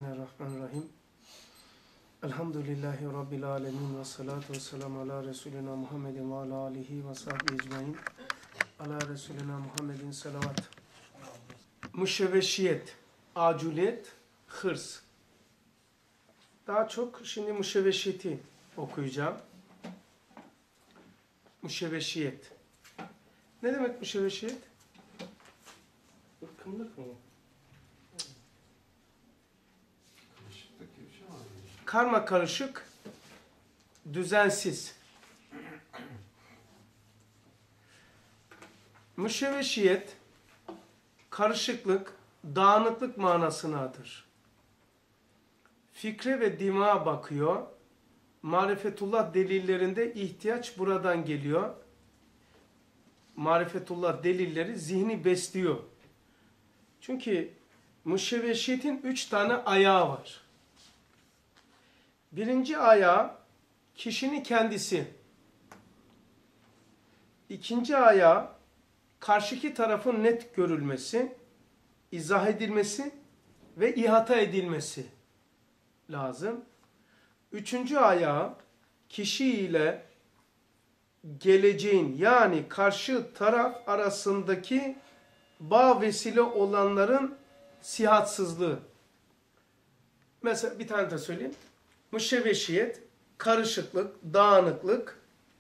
Bismillahirrahmanirrahim. Elhamdülillahi Rabbil alemin ve salatu ve selamu ala Resulina Muhammedin ve ala alihi ve sahbihi ecmain. Ala Resulina Muhammedin salavat. Müşevveşiyet, acüliyet, hırs. Daha çok şimdi müşevveşiyeti okuyacağım. Müşevveşiyet. Ne demek müşevveşiyet? Irkımlık mı? Karma karışık, düzensiz. Müşevveşiyet, karışıklık, dağınıklık manasınadır. Fikre ve dimağa bakıyor. Marifetullah delillerinde ihtiyaç buradan geliyor. Marifetullah delilleri zihni besliyor. Çünkü müşevveşiyetin 3 tane ayağı var. Birinci ayağı kişinin kendisi. İkinci ayağı karşıki tarafın net görülmesi, izah edilmesi ve ihata edilmesi lazım. Üçüncü ayağı kişi ile geleceğin yani karşı taraf arasındaki bağ vesile olanların sihatsızlığı. Mesela bir tane de söyleyeyim. Müşevveşiyet, karışıklık, dağınıklık,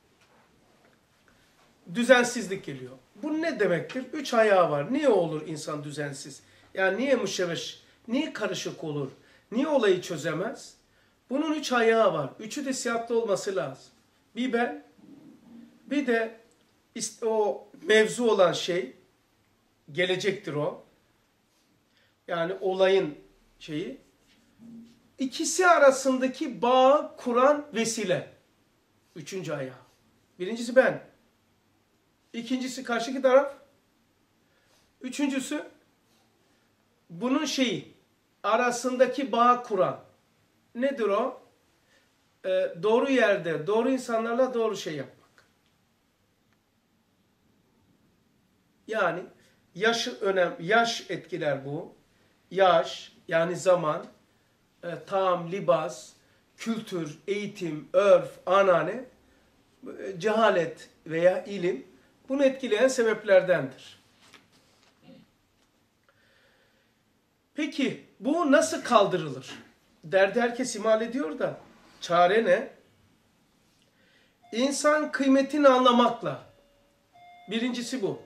düzensizlik geliyor. Bu ne demektir? 3 ayağı var. Niye olur insan düzensiz? Yani niye müşevveş, niye karışık olur? Niye olayı çözemez? Bunun 3 ayağı var. Üçü de sihatlı olması lazım. Bir ben, bir de o mevzu olan şey, gelecektir o. Yani olayın şeyi. İkisi arasındaki bağı kuran vesile. Üçüncü ayağı. Birincisi ben. İkincisi karşıki taraf. Üçüncüsü bunun şeyi. Arasındaki bağı kuran. Nedir o? Doğru yerde, doğru insanlarla doğru şey yapmak. Yani yaş etkiler bu. Yaş yani zaman. Taam, libas, kültür, eğitim, örf, anane, cehalet veya ilim bunu etkileyen sebeplerdendir. Peki bu nasıl kaldırılır? Derdi herkes imal ediyor da çare ne? İnsan kıymetini anlamakla. Birincisi bu.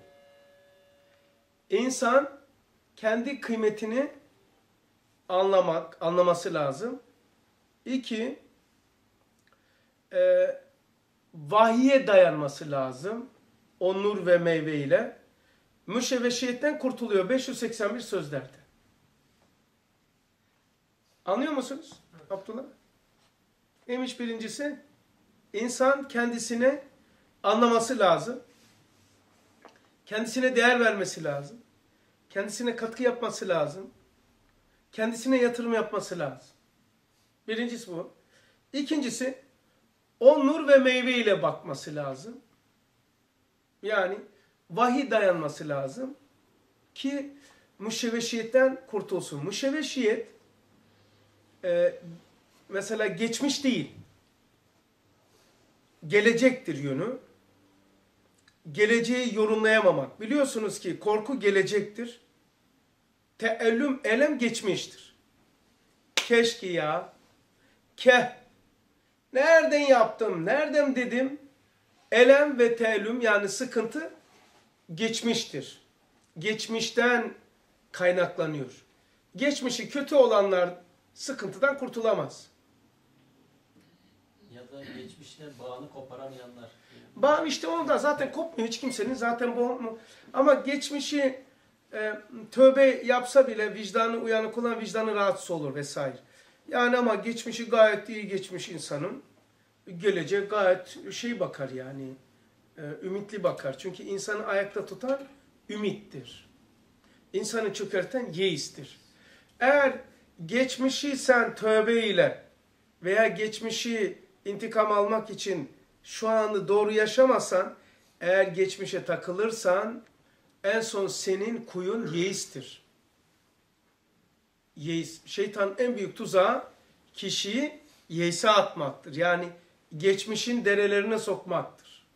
İnsan kendi kıymetini anlaması lazım. 2, vahiye dayanması lazım. O nur ve meyve ile. Müşevveşiyetten kurtuluyor 581 sözlerde. Anlıyor musunuz Abdullah? Neymiş birincisi? İnsan kendisine anlaması lazım. Kendisine değer vermesi lazım. Kendisine katkı yapması lazım. Kendisine yatırım yapması lazım. Birincisi bu. İkincisi, o nur ve meyve ile bakması lazım. Yani vahiy dayanması lazım ki müşevveşiyetten kurtulsun. Müşevveşiyet mesela geçmiş değil, gelecektir yönü. Geleceği yorumlayamamak. Biliyorsunuz ki korku gelecektir. Teellüm, elem geçmiştir. Keşke ya. Nereden yaptım, nereden dedim? Elem ve teellüm yani sıkıntı geçmiştir. Geçmişten kaynaklanıyor. Geçmişi kötü olanlar sıkıntıdan kurtulamaz. Ya da geçmişle bağını koparamayanlar. Bağ işte onu da zaten kopmuyor hiç kimsenin zaten bu. Ama geçmişi tövbe yapsa bile vicdanı uyanık olan vicdanı rahatsız olur vesaire. Yani ama geçmişi gayet iyi geçmiş insanın gelecek gayet bakar yani ümitli bakar. Çünkü insanı ayakta tutan ümittir. İnsanı çökerten yeistir. Eğer geçmişi sen tövbe ile veya geçmişi intikam almak için şu anı doğru yaşamasan, eğer geçmişe takılırsan en son senin kuyun yeistir. Şeytanın en büyük tuzağı kişiyi yeise atmaktır. Yani geçmişin derelerine sokmaktır.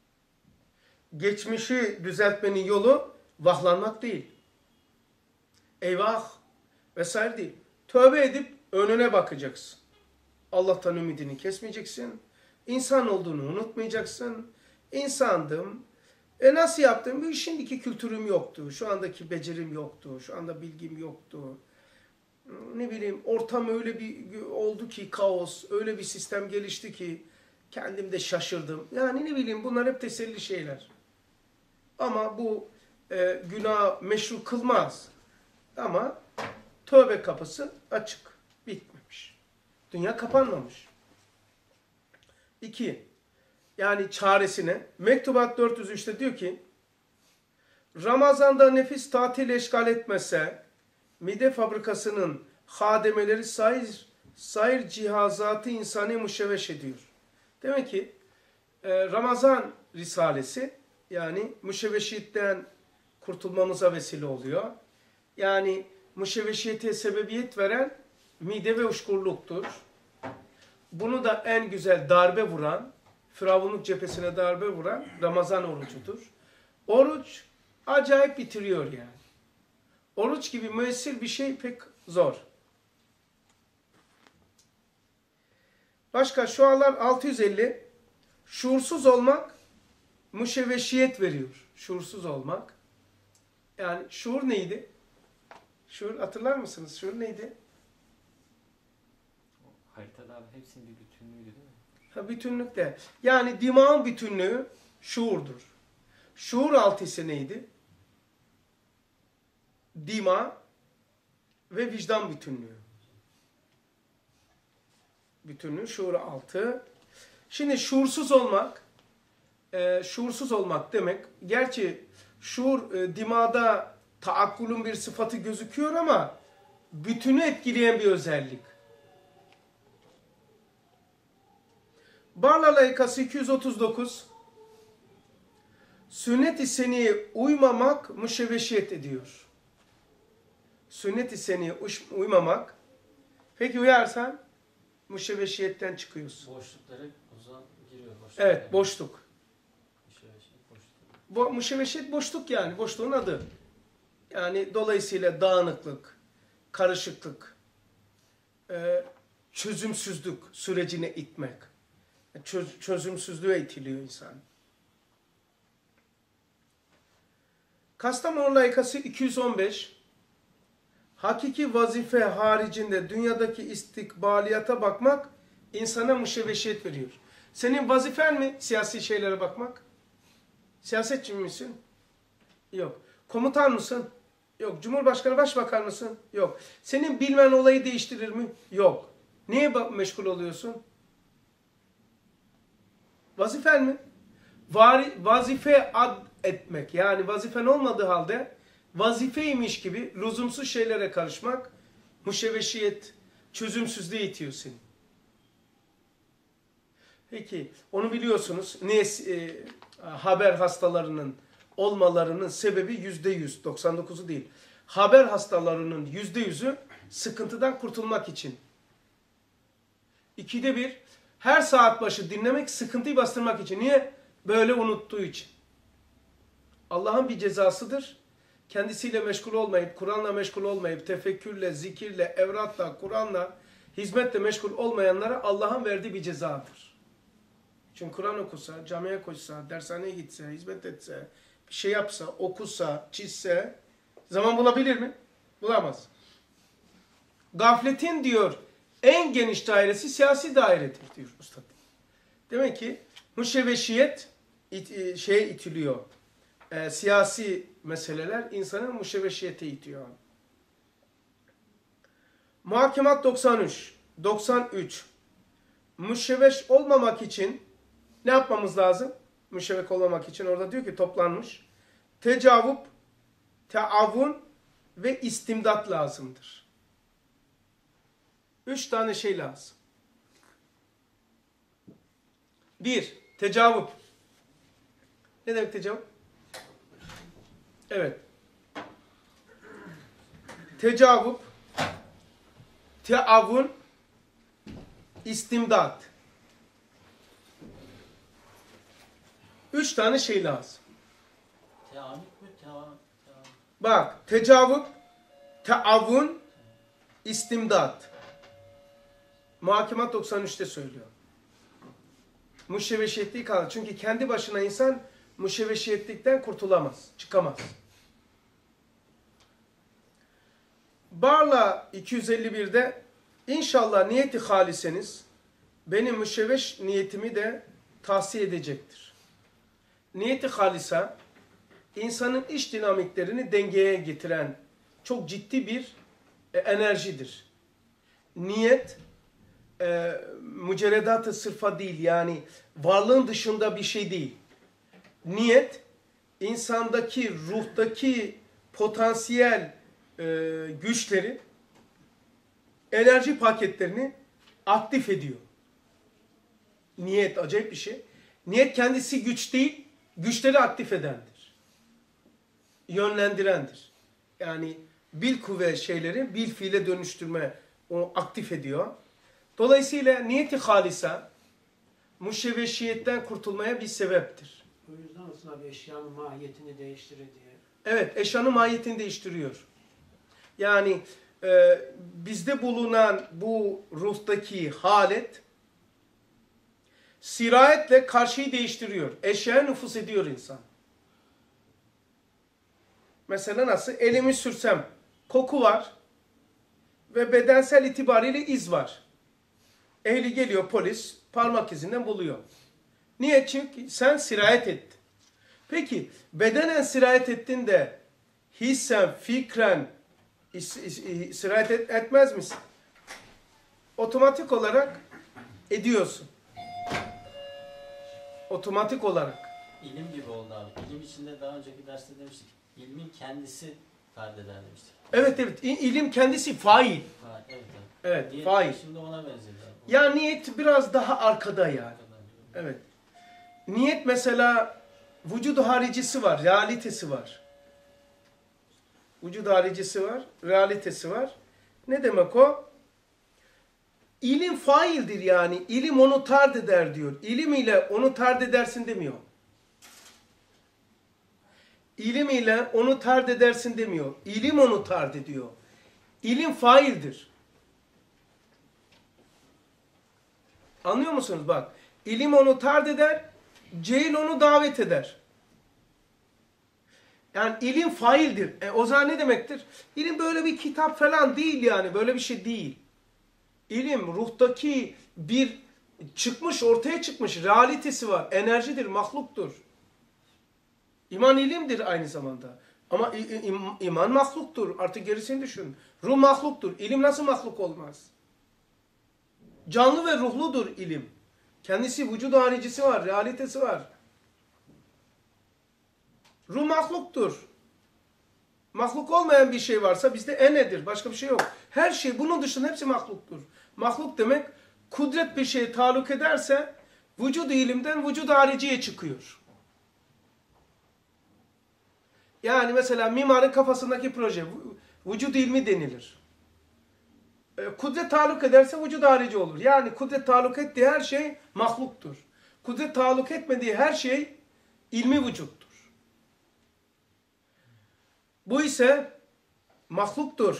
Geçmişi düzeltmenin yolu vahlanmak değil. Eyvah vesaire değil. Tövbe edip önüne bakacaksın. Allah'tan ümidini kesmeyeceksin. İnsan olduğunu unutmayacaksın. İnsandım. Nasıl yaptım? Şimdiki kültürüm yoktu. Şu andaki becerim yoktu. Şu anda bilgim yoktu. Ne bileyim, ortam öyle bir oldu ki, kaos, öyle bir sistem gelişti ki kendim de şaşırdım. Yani ne bileyim, bunlar hep teselli şeyler. Ama bu günah meşru kılmaz. Ama tövbe kapısı açık. Bitmemiş. Dünya kapanmamış. 2. Yani çaresine Mektubat 403'te diyor ki, Ramazan'da nefis tatil eşgal etmese mide fabrikasının hademeleri sair cihazatı insani müşevveş ediyor. Demek ki Ramazan Risalesi yani müşevveşiyitten kurtulmamıza vesile oluyor. Yani müşevveşiyete sebebiyet veren mide ve uşkurluktur. Bunu da en güzel darbe vuran, Firavunluk cephesine darbe vuran Ramazan orucudur. Oruç acayip bitiriyor yani. Oruç gibi müessir bir şey pek zor. Başka şu anlar 650. Şuursuz olmak müşevveşiyet veriyor. Şuursuz olmak. Yani şuur neydi? Şuur hatırlar mısınız? Şuur neydi? Haritada abi hepsinin bir bütünlüğüydü değil mi? Ha, bütünlük de. Yani dimağın bütünlüğü şuurdur. Şuur altısı neydi? Dima ve vicdan bütünlüğü. Bütünlüğü şuur altı. Şimdi şuursuz olmak demek, gerçi şuur dimada taakkulun bir sıfatı gözüküyor ama bütünü etkileyen bir özellik. Barla layıkası 239. Sünnet-i seniye uymamak müşevveşiyet ediyor. Sünnet-i seniye uymamak. Peki uyarsan müşevveşiyetten çıkıyorsun. Boşlukları o zaman giriyor. Evet, boşluk. Boşluk. Müşevveşiyet boşluk yani. Boşluğun adı. Yani dolayısıyla dağınıklık, karışıklık, çözümsüzlük sürecine itmek. Çözümsüzlüğe itiliyor insan. Kastamonu layıkası 215. Hakiki vazife haricinde dünyadaki istikbaliyata bakmak insana müşevveşiyet veriyor. Senin vazifen mi siyasi şeylere bakmak? Siyasetçi misin? Yok. Komutan mısın? Yok. Cumhurbaşkanı, başbakan mısın? Yok. Senin bilmen olayı değiştirir mi? Yok. Neye meşgul oluyorsun? Vazifen mi? Vazife ad etmek. Yani vazifen olmadığı halde vazifeymiş gibi lüzumsuz şeylere karışmak müşevveşiyet, çözümsüzlüğe itiyor seni. Peki onu biliyorsunuz. Haber hastalarının olmalarının sebebi %100, 99'u değil. Haber hastalarının %100'ü sıkıntıdan kurtulmak için. 2'de 1 her saat başı dinlemek sıkıntıyı bastırmak için. Niye? Böyle unuttuğu için. Allah'ın bir cezasıdır. Kendisiyle meşgul olmayıp, Kur'an'la meşgul olmayıp, tefekkürle, zikirle, evratla, Kur'an'la, hizmetle meşgul olmayanlara Allah'ın verdiği bir cezadır. Çünkü Kur'an okusa, camiye koşsa, dershaneye gitse, hizmet etse, bir şey yapsa, okusa, çizse, zaman bulabilir mi? Bulamaz. Gafletin diyor, en geniş dairesi siyasi dairedir diyor Üstad. Demek ki müşevveşiyet itiliyor. Siyasi meseleler insanın müşevveşiyete itiyor. Muhakemat 93. Müşevveş olmamak için ne yapmamız lazım? Müşevveş olmamak için orada diyor ki toplanmış. Tecavüp, teavun ve istimdat lazımdır. 3 tane şey lazım. 1. Tecavüp. Ne demek tecavüp? Evet. Tecavüp, teavun, istimdat. 3 tane şey lazım. Teamik mi? Bak, tecavüz, teavun, istimdat. Muhakemat 93'te söylüyor. Müşevveşiyetliği kalır. Çünkü kendi başına insan müşevveşiyetlikten kurtulamaz, çıkamaz. Barla 251'de inşallah niyeti haliseniz benim müşevveş niyetimi de tahsiye edecektir. Niyeti halisa insanın iç dinamiklerini dengeye getiren çok ciddi bir enerjidir. Niyet mücerredat-ı sırfa değil, yani varlığın dışında bir şey değil. Niyet insandaki, ruhtaki potansiyel güçleri, enerji paketlerini aktif ediyor. Niyet acayip bir şey. Niyet kendisi güç değil, güçleri aktif edendir. Yönlendirendir. Yani bil kuvve şeyleri bil fiile dönüştürme, onu aktif ediyor. Dolayısıyla niyeti halisa müşevveşiyetten kurtulmaya bir sebeptir. O yüzden aslında bir eşyanın mahiyetini değiştirir diye. Evet, eşyanın mahiyetini değiştiriyor. Yani bizde bulunan bu ruhtaki halet sirayetle karşıyı değiştiriyor. Eşyaya nüfuz ediyor insan. Mesela nasıl? Elimi sürsem koku var ve bedensel itibariyle iz var. Ehli geliyor, polis parmak izinden buluyor. Niye? Çünkü sen sirayet ettin. Peki bedenen sirayet ettin de hissen, fikren sirayet etmez misin? Otomatik olarak ediyorsun. Otomatik olarak. İlim gibi oldu abi. İlim içinde daha önceki derste demiştik. İlmin kendisi fard eder demiştik. Evet evet. İlim kendisi fail. Evet abi. Evet, Niyet fail. şimdi ona benziyor. Ya niyet biraz daha arkada yani. Evet. Niyet mesela vücudu haricisi var, realitesi var. Vücudu haricisi var, realitesi var. Ne demek o? İlim faildir yani. İlim onu tard eder diyor. İlim ile onu tard edersin demiyor. İlim ile onu tard edersin demiyor. İlim onu tard ediyor. İlim faildir. Anlıyor musunuz? Bak. İlim onu tard eder, cehil onu davet eder. Yani ilim faildir. O zaman ne demektir? İlim böyle bir kitap falan değil yani. Böyle bir şey değil. İlim ruhtaki bir çıkmış, ortaya çıkmış realitesi var. Enerjidir, mahluktur. İman ilimdir aynı zamanda. Ama iman mahluktur. Artık gerisini düşün. Ruh mahluktur. İlim nasıl mahluk olmaz? Canlı ve ruhludur ilim. Kendisi vücudu haricisi var, realitesi var. Ruh mahluktur. Mahluk olmayan bir şey varsa bizde enedir. Başka bir şey yok. Her şey bunun dışında hepsi mahluktur. Mahluk demek kudret bir şeye taluk ederse vücudu ilimden vücudu hariciye çıkıyor. Yani mesela mimarın kafasındaki proje vücudu ilmi denilir. Kudret taluk ederse vücudu harici olur. Yani kudret taluk ettiği her şey mahluktur. Kudret taluk etmediği her şey ilmi vücuttur. Bu ise mahluktur.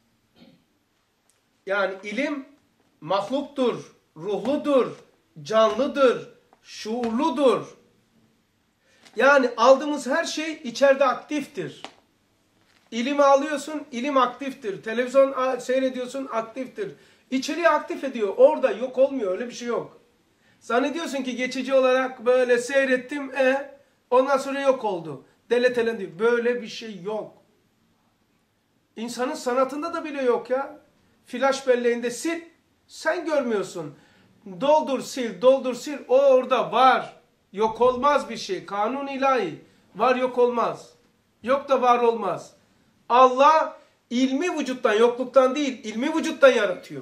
Yani ilim mahluktur, ruhludur, canlıdır, şuurludur. Yani aldığımız her şey içeride aktiftir. İlimi alıyorsun, ilim aktiftir. Televizyon seyrediyorsun, aktiftir. İçeriği aktif ediyor. Orada yok olmuyor. Öyle bir şey yok. Zannediyorsun ki geçici olarak böyle seyrettim, ondan sonra yok oldu. Deletelendi. Böyle bir şey yok. İnsanın sanatında da bile yok ya. Flash belleğinde sil, sen görmüyorsun. Doldur sil, doldur sil. O orada var. Yok olmaz bir şey. Kanun ilahi. Var yok olmaz. Yok da var olmaz. Allah ilmi vücuttan, yokluktan değil, ilmi vücuttan yaratıyor.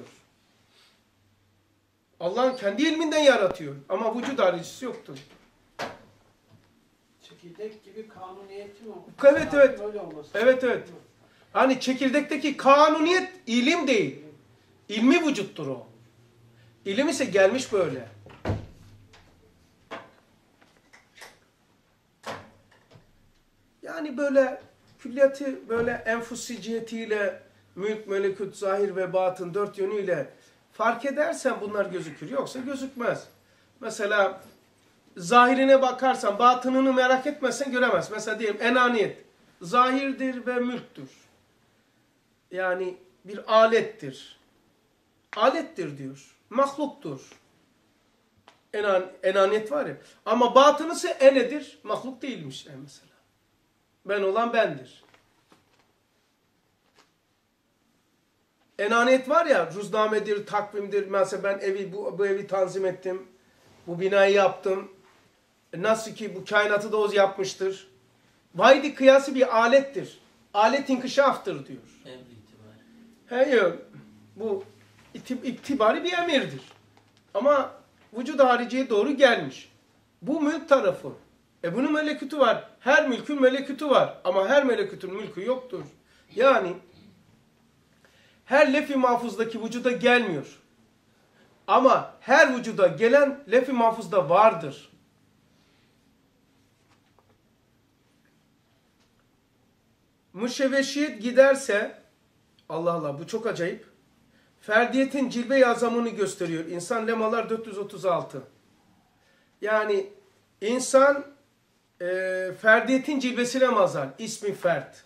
Allah'ın kendi ilminden yaratıyor. Ama vücut haricisi yoktur. Çekirdek gibi kanuniyeti mi? Evet evet. Böyle olması. Evet evet. Hani çekirdekteki kanuniyet ilim değil. İlmi vücuttur o. İlim ise gelmiş böyle. Yani böyle külliyatı böyle enfusi cihetiyle mülk, melekut, zahir ve batın 4 yönüyle fark edersen bunlar gözükür. Yoksa gözükmez. Mesela zahirine bakarsan, batınını merak etmezsen göremez. Mesela diyelim enaniyet. Zahirdir ve mülktür. Yani bir alettir. Alettir diyor. Mahluktur. Enaniyet var ya. Ama batınısı enedir. Mahluk değilmiş mesela. Ben olan bendir. Enaniyet var ya, ruznamedir, takvimdir. Mesela ben bu evi tanzim ettim. Bu binayı yaptım. Nasıl ki bu kainatı da o yapmıştır. Vahidi kıyası bir alettir. Alet inkişaftır diyor. Emri itibari. Hayır. Bu itibari bir emirdir. Ama vücud-u hariciye doğru gelmiş. Bu mülk tarafı. Bunun melekütü var. Her mülkün melekütü var. Ama her melekütün mülkü yoktur. Yani her lef-i mahfuzdaki vücuda gelmiyor. Ama her vücuda gelen lef-i mahfuzda vardır. Müşevveşiyet giderse, Allah Allah bu çok acayip. Ferdiyetin cilve-i azamını gösteriyor. İnsan lemalar 436. Yani insan ferdiyetin cilvesine mazhar. İsmi fert.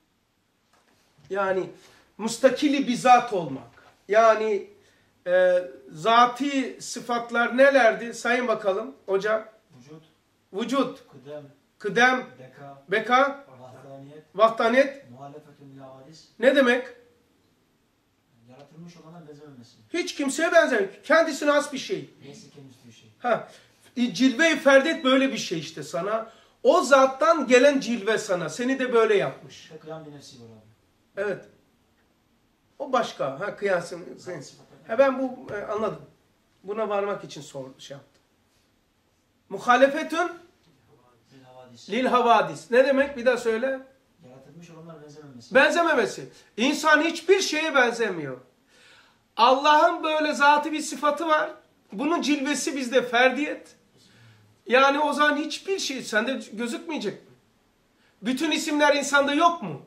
Yani mustakili bir zat olmak. Yani zati sıfatlar nelerdi? Sayın bakalım hocam. Vücut. Kıdem. Beka. Vahdaniyet. Ne demek? Yaratılmış olana benzememesi. Hiç kimseye benzemiyor. Kendisine has bir şey. Neyse kendisi bir şey. Ha, cilve-i ferdet böyle bir şey işte sana. O zattan gelen cilve sana. Seni de böyle yapmış. Kıyam bir nefsi var abi. Evet. O başka. Ha kıyasım. Ha ben anladım. Buna varmak için şey yaptım. Muhalefetün lil havadis. Ne demek? Bir daha söyle. Yaratılmış olanlar benzememesi. Benzememesi. İnsan hiçbir şeye benzemiyor. Allah'ın böyle zatı bir sıfatı var. Bunun cilvesi bizde ferdiyet. Yani o zaman hiçbir şey sende gözükmeyecek mi? Bütün isimler insanda yok mu?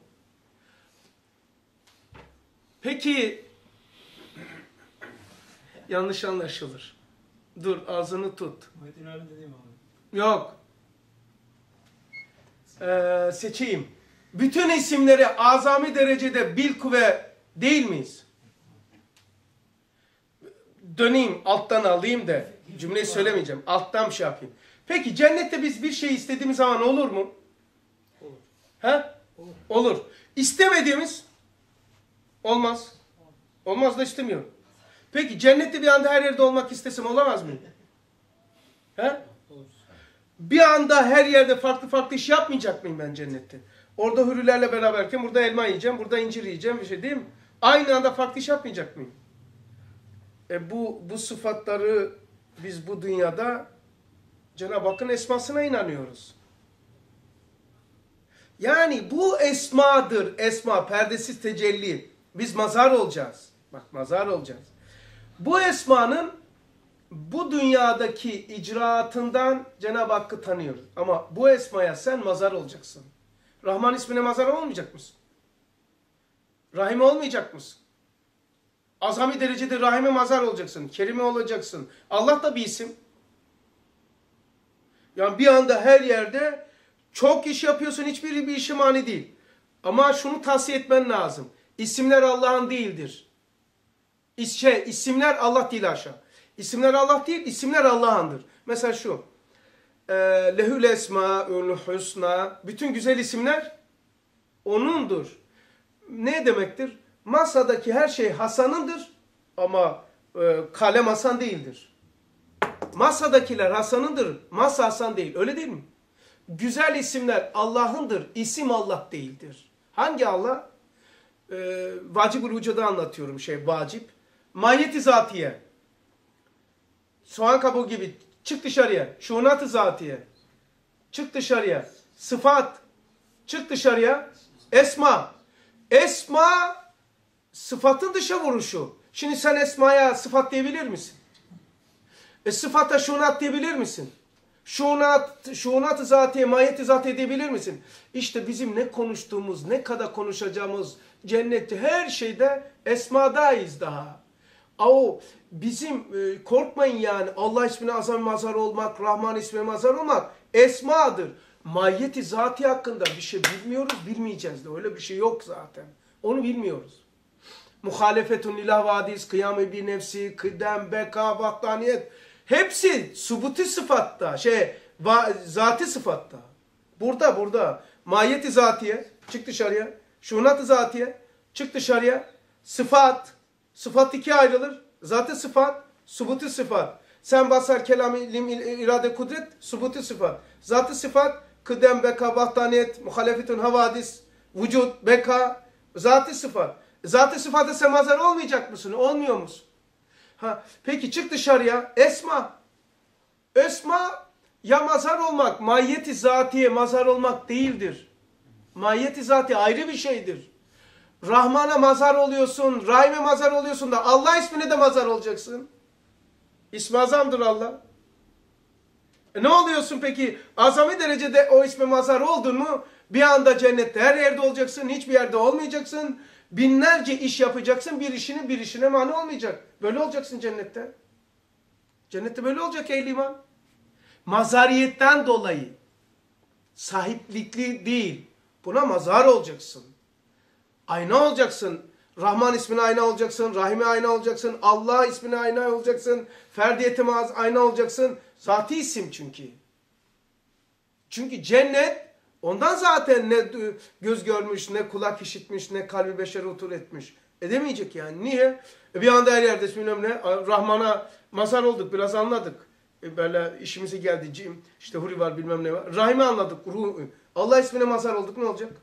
Peki yanlış anlaşılır. Dur ağzını tut. Muhittin abi dediğim abi. Yok. Seçeyim. Bütün isimleri azami derecede bilküve değil miyiz? Döneyim alttan alayım da cümleyi söylemeyeceğim. Alttan bir şey yapayım. Peki cennette biz bir şey istediğimiz zaman olur mu? Olur. He? Olur. İstemediğimiz olmaz. Olmaz da istemiyorum. Peki cennette bir anda her yerde olmak istesem olamaz mıyım? He? Olur. Bir anda her yerde farklı farklı iş yapmayacak mıyım ben cennette? Orada hürrilerle beraberken burada elma yiyeceğim, burada incir yiyeceğim bir şey değil mi? Aynı anda farklı iş yapmayacak mıyım? Bu sıfatları biz bu dünyada Cenab-ı Hakk'ın esmasına inanıyoruz. Yani bu esmadır. Esma, perdesiz tecelli. Biz mazhar olacağız. Bak mazhar olacağız. Bu esmanın bu dünyadaki icraatından Cenab-ı Hakk'ı tanıyoruz. Ama bu esmaya sen mazhar olacaksın. Rahman ismine mazhar olmayacak mısın? Rahim olmayacak mısın? Azami derecede rahime mazhar olacaksın. Kerime olacaksın. Allah da bir isim. Yani bir anda her yerde çok iş yapıyorsun. Hiçbiri bir işe mani değil. Ama şunu tavsiye etmen lazım. İsimler Allah'ın değildir. İsimler Allah değil aşağı. İsimler Allah değil, isimler Allah'ındır. Mesela şu. Lehül esmaül husna. Bütün güzel isimler O'nundur. Ne demektir? Masadaki her şey Hasan'ındır ama kalem Hasan değildir. Masadakiler Hasan'ındır, masa Hasan değil. Öyle değil mi? Güzel isimler Allah'ındır, isim Allah değildir. Hangi Allah? Vacib-ül Vücud'u anlatıyorum vacip. Mahiyeti zatiye. Soğan kabuğu gibi çık dışarıya. Şunat-ı zatiye. Çık dışarıya. Sıfat. Çık dışarıya. Esma. Esma sıfatın dışa vuruşu. Şimdi sen esmaya sıfat diyebilir misin? Sıfata şunat diyebilir misin? Şunat-ı zatiye, mahiyeti zatiye diyebilir misin? İşte bizim ne konuştuğumuz, ne kadar konuşacağımız cennette her şeyde esmadayız daha. Bizim korkmayın yani Allah ismine azam mazhar olmak, Rahman ismine mazhar olmak esmadır. Mahiyeti zati hakkında bir şey bilmiyoruz, bilmeyeceğiz de. Öyle bir şey yok zaten. Onu bilmiyoruz. Muhalefetun ilah vadis, kıyam-ı bir nefsi, kıdem, beka, vaktaniyet. Hepsi subuti sıfatta, zati sıfatta. Burada. Mahiyeti zatiye, çık dışarıya. Şunat-ı zatiye, çık dışarıya. Sıfat ikiye ayrılır. Zati sıfat, subuti sıfat. Sen basar kelam, ilim, irade, kudret, subuti sıfat. Zati sıfat, kıdem, beka, vahdaniyet, muhalefetun havadis, vücut, beka, zati sıfat. Zati sıfatı sen mazhar olmayacak mısın? Olmuyor musun? Peki çık dışarıya. Esma ya mazhar olmak, mahiyeti zatiye mazhar olmak değildir. Mahiyeti zatiye ayrı bir şeydir. Rahman'a mazhar oluyorsun, Rahim'e mazhar oluyorsun da Allah ismine de mazhar olacaksın. İsmi azamdır Allah. Ne oluyorsun peki? Azami derecede o isme mazhar oldun mu bir anda cennette her yerde olacaksın, hiçbir yerde olmayacaksın. Binlerce iş yapacaksın, bir işine mani olmayacak. Böyle olacaksın cennette. Cennette böyle olacak ehli iman. Mazhariyetten dolayı. Sahiplikli değil. Buna mazhar olacaksın. Ayna olacaksın. Rahman ismine ayna olacaksın. Rahim'e ayna olacaksın. Allah ismine ayna olacaksın. Ferdiyetime ayna olacaksın. Zati isim çünkü. Çünkü cennet ondan zaten ne göz görmüş, ne kulak işitmiş, ne kalbi beşer otur etmiş. Edemeyecek yani. Niye? Bir anda her yerde bilmem ne. Rahman'a mazhar olduk. Biraz anladık. Böyle işimize geldi. İşte huri var bilmem ne var. Rahim'i anladık. Allah ismine mazhar olduk. Ne olacak?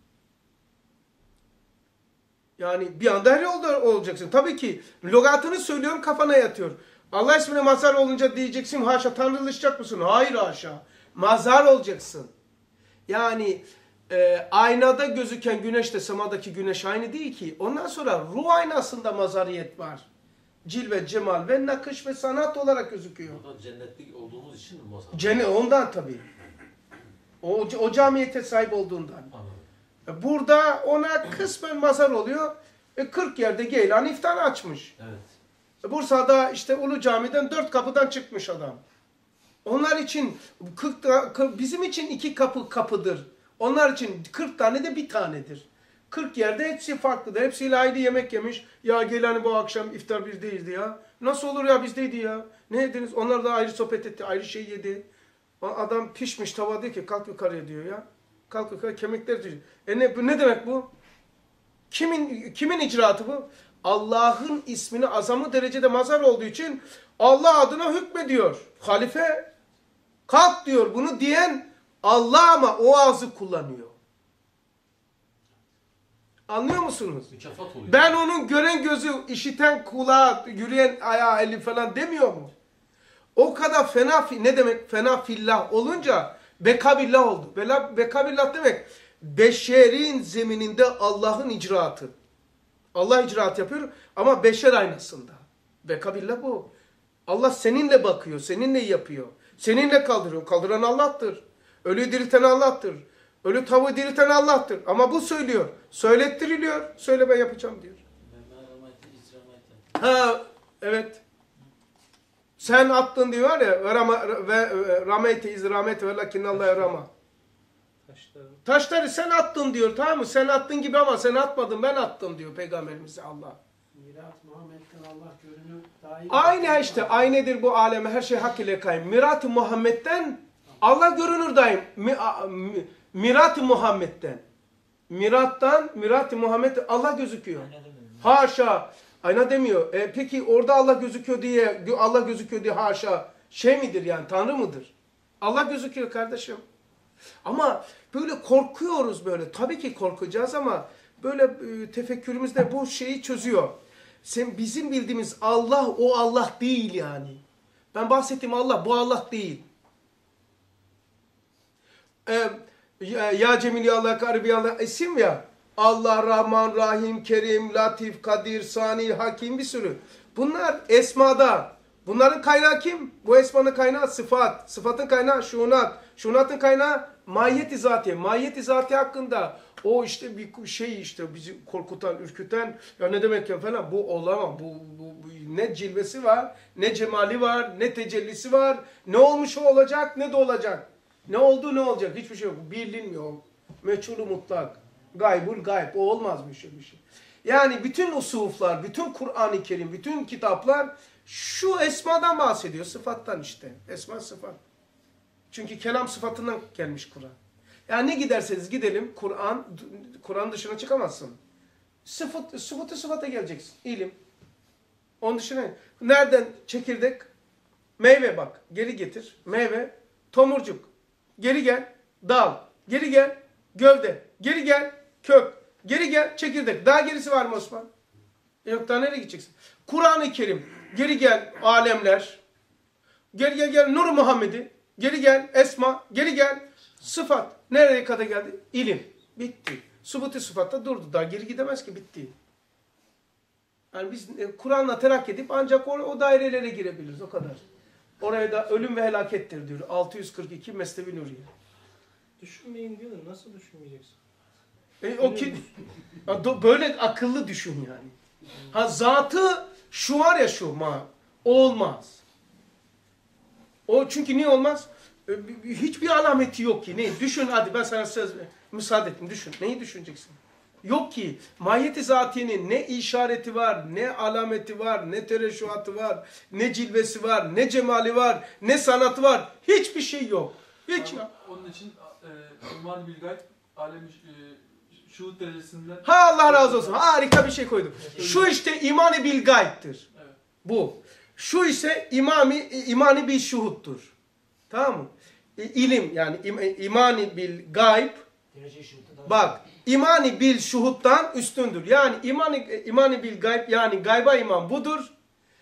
Yani bir anda her yolda olacaksın. Tabii ki logatını söylüyorum kafana yatıyor. Allah ismine mazhar olunca diyeceksin haşa tanrılaşacak mısın? Hayır haşa. Mazhar olacaksın. Yani aynada gözüken güneşle semadaki güneş aynı değil ki. Ondan sonra ruh aynasında mazhariyet var. Cilve, cemal ve nakış ve sanat olarak gözüküyor. Burada cennetlik olduğumuz için mi mazhar? Ondan tabii. O camiyete sahip olduğundan. Anladım. Burada ona kısmen mazhar oluyor. 40 yerde Geylan iftar açmış. Evet. Bursa'da işte Ulu Cami'den 4 kapıdan çıkmış adam. Onlar için bizim için 2 kapıdır. Onlar için 40 tane de bir tanedir. 40 yerde hepsi farklıdır. Hepsiyle ayrı yemek yemiş. Ya Geylani bu akşam iftar birdeydi ya. Nasıl olur ya bizdeydi ya. Ne yediniz? Onlar da ayrı sohbet etti. Ayrı şey yedi. Adam pişmiş tava diyor ki kalk yukarıya diyor ya. Kalk yukarı kemikler diyor. Ne demek bu? Kimin icraatı bu? Allah'ın ismini azamı derecede mazhar olduğu için Allah adına hükmediyor. Halife kalk diyor. Bunu diyen Allah ama o ağzı kullanıyor. Anlıyor musunuz? Mükafat oluyor. Ben onun gören gözü, işiten kulağı, yürüyen ayağı, eli falan demiyor mu? O kadar fena, ne demek fena fillah olunca bekabillah oldu. Bekabillah demek beşerin zemininde Allah'ın icraatı. Allah icraat yapıyor ama beşer aynasında. Bekabillah bu. Allah seninle bakıyor, seninle yapıyor. Seninle kaldırıyor. Kaldıran Allah'tır. Ölüyü dirilten Allah'tır. Ölü tavuğu dirilten Allah'tır. Ama bu söylüyor. Söylettiriliyor. Söyle ben yapacağım diyor. Evet. Sen attın diyor var ya ve rameyte iz rameyte ve lakinnallâhe rama. Taşları sen attın diyor, tamam mı? Sen attın gibi ama sen atmadın, ben attım diyor Peygamberimize Allah. Mirat Muhammed'den Allah görünür daim. Aynı işte, aynıdır bu aleme, her şey hak ile kaim. Mirat-ı Muhammed'den Allah görünür daim. Mirat-ı Muhammed'den. Mirat-ı Muhammed'den Allah gözüküyor. Haşa. Ayna demiyor. Peki orada Allah gözüküyor diye haşa şey midir yani, Tanrı mıdır? Allah gözüküyor kardeşim. Ama böyle korkuyoruz böyle. Tabii ki korkacağız ama böyle tefekkürümüzde bu şeyi çözüyor. Bizim bildiğimiz Allah o Allah değil yani. Ben bahsettiğim Allah bu Allah değil. Ya Cemil ya Allah, Garibi ya Allah isim ya. Allah, Rahman, Rahim, Kerim, Latif, Kadir, Sani, Hakim bir sürü. Bunlar esmada. Bunların kaynağı kim? Bu esmanın kaynağı sıfat. Sıfatın kaynağı şunat. Şunatın kaynağı mahiyet-i zatiye. Mahiyet-i zatiye hakkında o işte bir şey işte bizi korkutan, ürküten ya ne demek ya falan bu olamaz. Bu ne cilvesi var, ne cemali var, ne tecellisi var. Ne olmuş o olacak, ne de olacak. Ne oldu ne olacak hiçbir şey yok. Bilinmiyor. Meçhul-u mutlak. Gaybul gayb. O olmaz bir şey. Yani bütün usuflar, bütün Kur'an-ı Kerim, bütün kitaplar şu esmadan bahsediyor. Sıfattan işte. Esma sıfat. Çünkü kelam sıfatından gelmiş Kur'an. Yani ne giderseniz gidelim Kur'an dışına çıkamazsın. Sıfata geleceksin. İlim. Onun dışına nereden çekirdek? Meyve bak. Geri getir. Meyve. Tomurcuk. Geri gel. Dal. Geri gel. Gövde. Geri gel. Kök. Geri gel. Çekirdek. Daha gerisi var mı Osman? Yok daha nereye gideceksin? Kur'an-ı Kerim. Geri gel. Alemler. Gel. Nur Muhammed'i. Geri gel. Esma. Geri gel. Sıfat. Nereye kadar geldi? İlim. Bitti. Subuti sıfatta durdu. Daha geri gidemez ki. Bitti. Yani biz Kur'an'la terakki edip ancak o dairelere girebiliriz. O kadar. Oraya da ölüm ve helakettir diyor. 642 Mesnevi Nuriye. Düşünmeyin diyor da nasıl düşünmeyeceksin? Böyle akıllı düşün yani. Ha zatı şu var ya şu olmaz. O çünkü niye olmaz? Hiçbir alameti yok ki. Ne? Düşün hadi ben sana müsaade ettim. Düşün. Neyi düşüneceksin? Yok ki. Mahiyeti zatiyenin ne işareti var, ne alameti var, ne tereşuatı var, ne cilvesi var, ne cemali var, ne sanatı var. Hiçbir şey yok. Hiç yok. Onun için iman-ı bilgayet alemi şuhud derecesinden... Ha Allah razı olsun. Harika bir şey koydum. Şu işte iman-ı bilgayettir. Evet. Bu. Şu ise imani bil şuhuttur. Tamam mı? İlim yani imani bil gayb. Bak imani bil şuhuttan üstündür. Yani imani bil gayb yani gayba iman budur.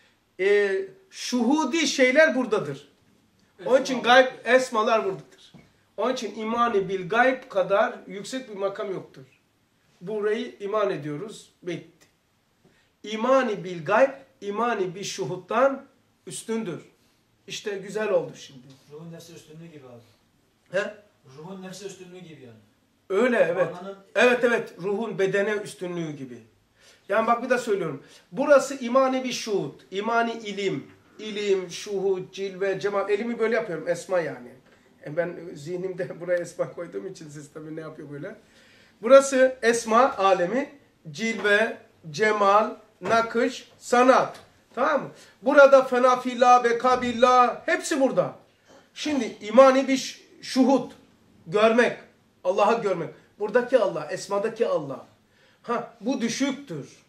Şuhudi şeyler buradadır. Onun için gayb esmalar buradadır. Onun için imani bil gayb kadar yüksek bir makam yoktur. Burayı iman ediyoruz. Bitti. İmani bil gayb, imani bil şuhuttan üstündür. İşte güzel oldu şimdi. Ruhun nefsi üstünlüğü gibi abi. He? Ruhun nefsi üstünlüğü gibi yani. Öyle evet. Evet ruhun bedene üstünlüğü gibi. Yani bak bir de söylüyorum. Burası imani bir şuhud, imani ilim, şuhud, cilve, cemal. Elimi böyle yapıyorum esma yani. Ben zihnimde buraya esma koyduğum için siz tabii ne yapıyor böyle. Burası esma alemi, cilve, cemal, nakış, sanat. Tamam mı? Burada fenafillah ve kabillah hepsi burada. Şimdi imani bir şuhud, görmek, Allah'ı görmek. Buradaki Allah, esmadaki Allah. Bu düşüktür.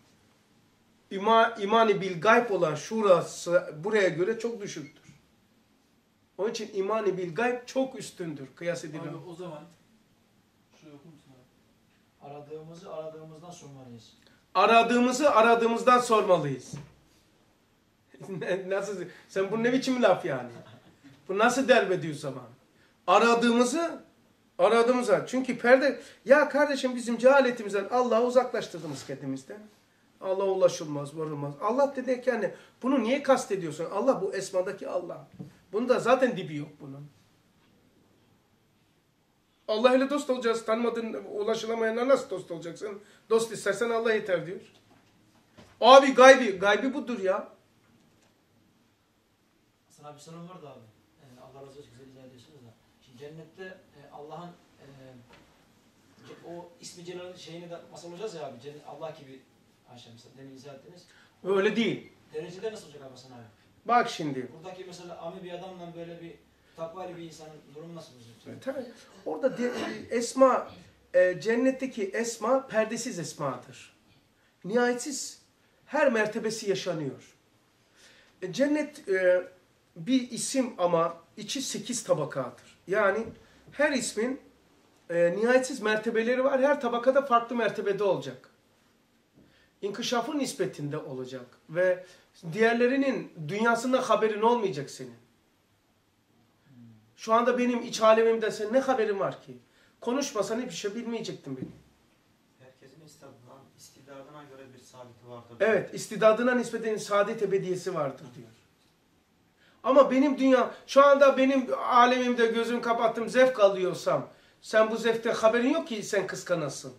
İmani bil gayb olan şurası buraya göre çok düşüktür. Onun için imani bil gayb çok üstündür. Kıyas edilir. Abi o zaman şuraya okur musun abi? Aradığımızdan sormalıyız. Aradığımızdan sormalıyız. Nasıl? Sen bu ne biçim laf yani? Bu nasıl derbediyor zaman? Aradığımıza. Çünkü ya kardeşim bizim cehaletimizden Allah'ı uzaklaştırdığımız kendimizden. Allah'a ulaşılmaz, varılmaz. Allah dedik yani bunu niye kastediyorsun? Allah bu esmadaki Allah. Bunda zaten dibi yok bunun. Allah ile dost olacağız. Tanımadığın, ulaşılamayanla nasıl dost olacaksın? Dost istersen Allah yeter diyor. Abi gaybi budur ya. Sana bir sorum vardı abi. Allah razı olsun güzel izah ediyorsunuz da. Şimdi cennette Allah'ın o ismi celal şeyini de masal olacağız ya abi. Allah gibi Ayşe mesela demin izah ettiniz. Öyle değil. Derecede nasıl olacak abi Hasan abi? Bak şimdi. Buradaki mesela ami bir adamla böyle bir takvali bir insanın durumu nasıl olacak? Tabii. Orada esma, cennetteki esma perdesiz esmadır. Nihayetsiz her mertebesi yaşanıyor. Cennet bir isim ama içi 8 tabakadır. Yani her ismin nihayetsiz mertebeleri var. Her tabakada farklı mertebede olacak. İnkişafın nispetinde olacak. Ve diğerlerinin dünyasında haberin olmayacak senin. Şu anda benim iç alemimden senin ne haberin var ki? Konuşmasan hiçbir şey bilmeyecektin beni. Herkesin istidadına göre bir saadeti vardır. Evet, istidadına nispeten saadet ebediyesi vardır diyor. Ama benim dünya, şu anda benim alemimde gözümü kapattım, zevk alıyorsam, sen bu zevkte haberin yok ki sen kıskanasın.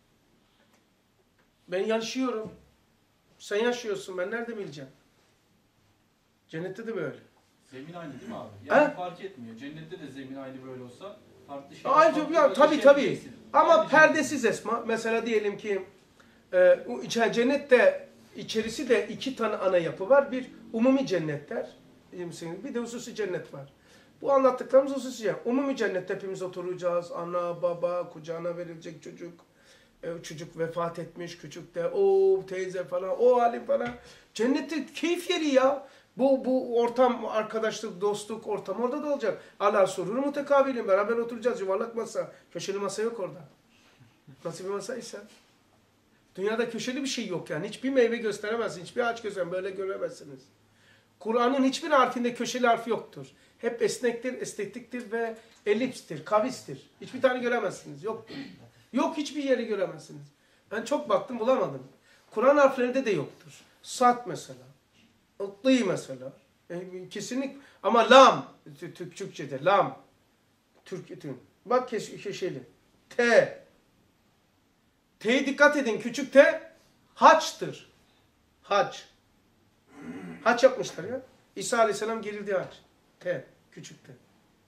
Ben yaşıyorum. Sen yaşıyorsun, ben nerede bileceğim? Cennette de böyle. Zemin aynı değil mi abi? Yani He? fark etmiyor. Cennette de zemin aynı böyle olsa farklı şey. Ayrıca ya, tabii. Ama perdesiz esma. Mesela diyelim ki cennette içerisi de 2 tane ana yapı var. Bir umumi cennetler. Bir de hususi cennet var. Bu anlattıklarımız hususi cennet. Umumi cennette hepimiz oturacağız. Ana, baba, kucağına verilecek çocuk. Çocuk vefat etmiş, küçük de o teyze falan, o halim falan. Cennette keyif yeri ya. Bu ortam, arkadaşlık, dostluk ortam orada da olacak. Ala sururu mutekabilin. Beraber oturacağız. Yuvarlak masa. Köşeli masa yok orada. Nasıl bir masaysa. Dünyada köşeli bir şey yok yani. Hiçbir meyve gösteremezsin. Hiçbir ağaç gösteremezsin. Böyle göremezsiniz. Kur'an'ın hiçbir harfinde köşeli harf yoktur. Hep esnektir, estetiktir ve elipstir, kavistir. Hiçbir tane göremezsiniz. Yoktur. Yok, hiçbir yeri göremezsiniz. Ben çok baktım, bulamadım. Kur'an harflerinde de yoktur. Sat mesela. Ittı mesela. Kesinlik. Ama lam. Türkçe'de lam. Bak köşeli. T. T'ye dikkat edin. Küçük T. Haç'tır. Haç. Haç yapmışlar ya. İsa Aleyhisselam gerildi haç. T. Küçük T.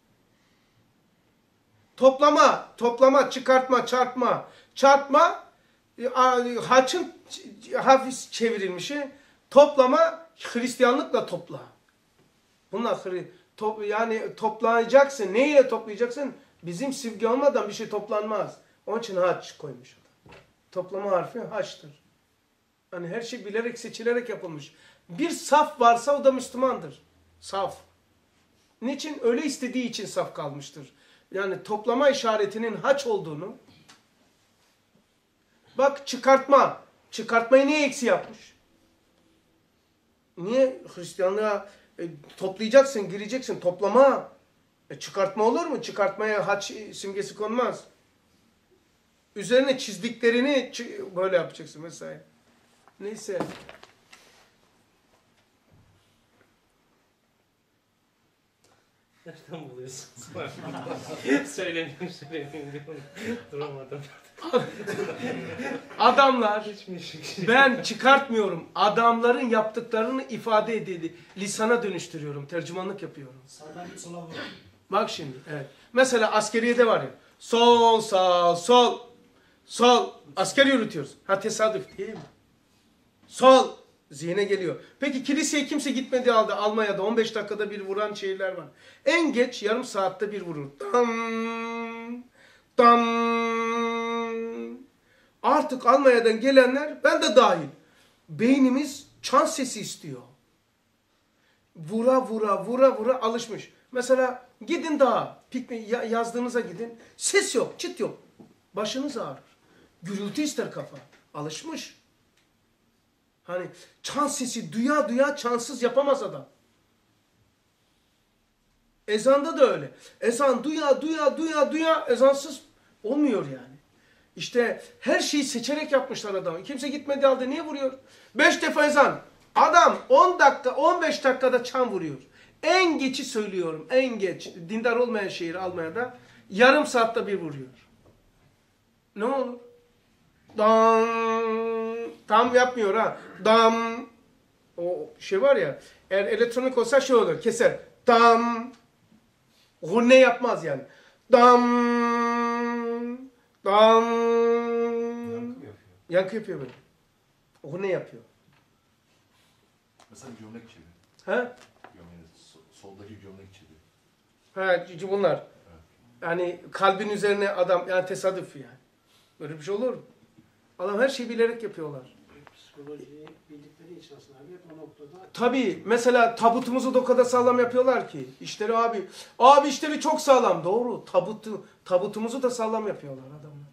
Toplama, çıkartma, çarpma. Çarpma, haçın hafif çevrilmişi. Toplama, Hristiyanlıkla topla. Bunlar yani toplayacaksın. Neyle toplayacaksın? Bizim silgi olmadan bir şey toplanmaz. Onun için haç koymuş. Toplama harfi haçtır. Hani her şey bilerek, seçilerek yapılmış. Bir saf varsa o da Müslümandır. Saf. Niçin? Öyle istediği için saf kalmıştır. Yani toplama işaretinin haç olduğunu. Bak çıkartma. Çıkartmayı niye eksi yapmış? Niye? Hristiyanlığa toplayacaksın, gireceksin. Toplama. Çıkartma olur mu? Çıkartmaya haç simgesi konmaz. Üzerine çizdiklerini böyle yapacaksın mesela. Neyse. Nereden buluyorsun? Söylemiyorum diyorum. Duramadım. Adamlar, Hiçbir şey. ben çıkartmıyorum. Adamların yaptıklarını ifade edildi. Lisana dönüştürüyorum. Tercümanlık yapıyorum. Sağdan git sola vur. Bak şimdi. Evet. Mesela askeriyede var ya. Sol, sağ, sol. Sol. Asker yürütüyoruz. Ha tesadüf değil mi? Sol. Zihne geliyor. Peki kiliseye kimse gitmediği halde Almanya'da 15 dakikada bir vuran şehirler var. En geç yarım saatte bir vurur. Dam, dam. Artık Almanya'dan gelenler, ben de dahil. Beynimiz çan sesi istiyor. Vura alışmış. Mesela gidin dağa, yazdığınıza gidin. Ses yok, çıt yok. Başınız ağrır. Gürültü ister kafa. Alışmış. Hani çan sesi duya çansız yapamaz adam. Ezanda da öyle. Ezan duya ezansız olmuyor yani. İşte her şeyi seçerek yapmışlar adamı. Kimse gitmediği halde niye vuruyor? 5 defa ezan. Adam 10 dakika 15 dakikada çan vuruyor. En geçi söylüyorum. En geç. Dindar olmayan şehir Almanya'da yarım saatte bir vuruyor. Ne olur? Dam. Tam yapmıyor ha. Dam. O şey var ya. Eğer elektronik olsa şey olur. Keser. Dam. Hunne yapmaz yani. Dam. Dam. Yankı yapıyor böyle. Hunne yapıyor. Mesela gömlek çevir. Ha? Soldaki gömlek çevir. Ha, bunlar. Yani kalbin üzerine adam, yani tesadüf yani. Böyle bir şey olur mu? Adam her şeyi bilerek yapıyorlar. Psikolojiyi bildikleri için aslında abi hep o noktada. Tabii mesela tabutumuzu da o kadar sağlam yapıyorlar ki. İşleri abi işleri çok sağlam. Doğru. Tabutumuzu da sağlam yapıyorlar adamlar.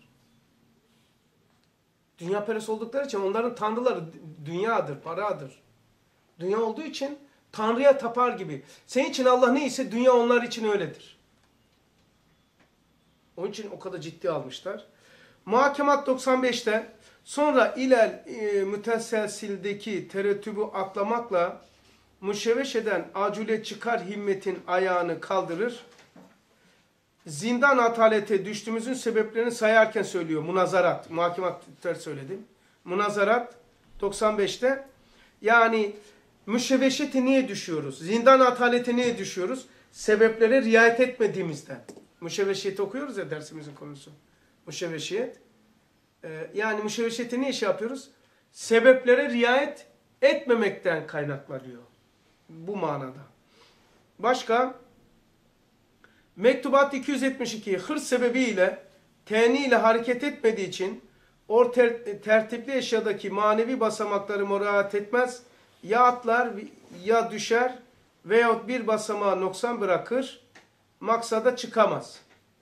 Dünya perest oldukları için onların tanrıları dünyadır, paradır. Dünya olduğu için Tanrı'ya tapar gibi. Senin için Allah neyse dünya onlar için öyledir. Onun için o kadar ciddi almışlar. Muhakemat 95'te sonra ilel müteselsildeki terettübü atlamakla müşevveş eden acule çıkar himmetin ayağını kaldırır. Zindan atalete düştüğümüzün sebeplerini sayarken söylüyor. Munazarat. Muhakemat ters söyledim. Munazarat 95'te. Yani müşevveşete niye düşüyoruz? Zindan atalete niye düşüyoruz? Sebeplere riayet etmediğimizden. Müşevveşiyet okuyoruz ya dersimizin konusu. Müşevveşiyet. Yani müşevveşiyete niye şey yapıyoruz? Sebeplere riayet etmemekten kaynaklanıyor. Bu manada. Başka? Mektubat 272 hırs sebebiyle teni ile hareket etmediği için tertipli eşyadaki manevi basamakları muraat etmez. Ya atlar ya düşer veyahut bir basamağı noksan bırakır. Maksada çıkamaz.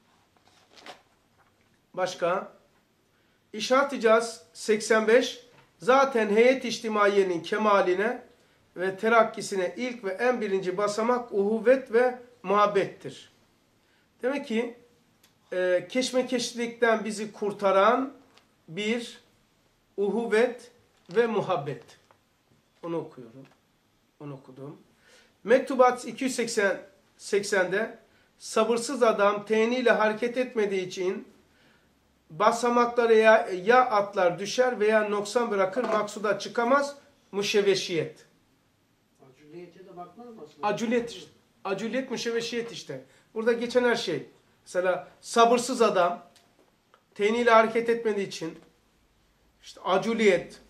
Başka? İşaret icaz 85 zaten heyet içtimaiyenin kemaline ve terakkisine ilk ve en birinci basamak uhuvvet ve muhabbettir. Demek ki keşmekeşlikten bizi kurtaran bir uhuvvet ve muhabbet. Onu okuyorum. Onu okudum. Mektubat 280'de sabırsız adam teniyle hareket etmediği için basamaklara ya atlar düşer veya noksan bırakır maksuda çıkamaz müşevveşiyet. Acüliyete de bakmaz mı aslında? Acüliyet işte. Acüliyet müşevveşiyet işte. Burada geçen her şey. Mesela sabırsız adam teniyle hareket etmediği için işte acüliyet.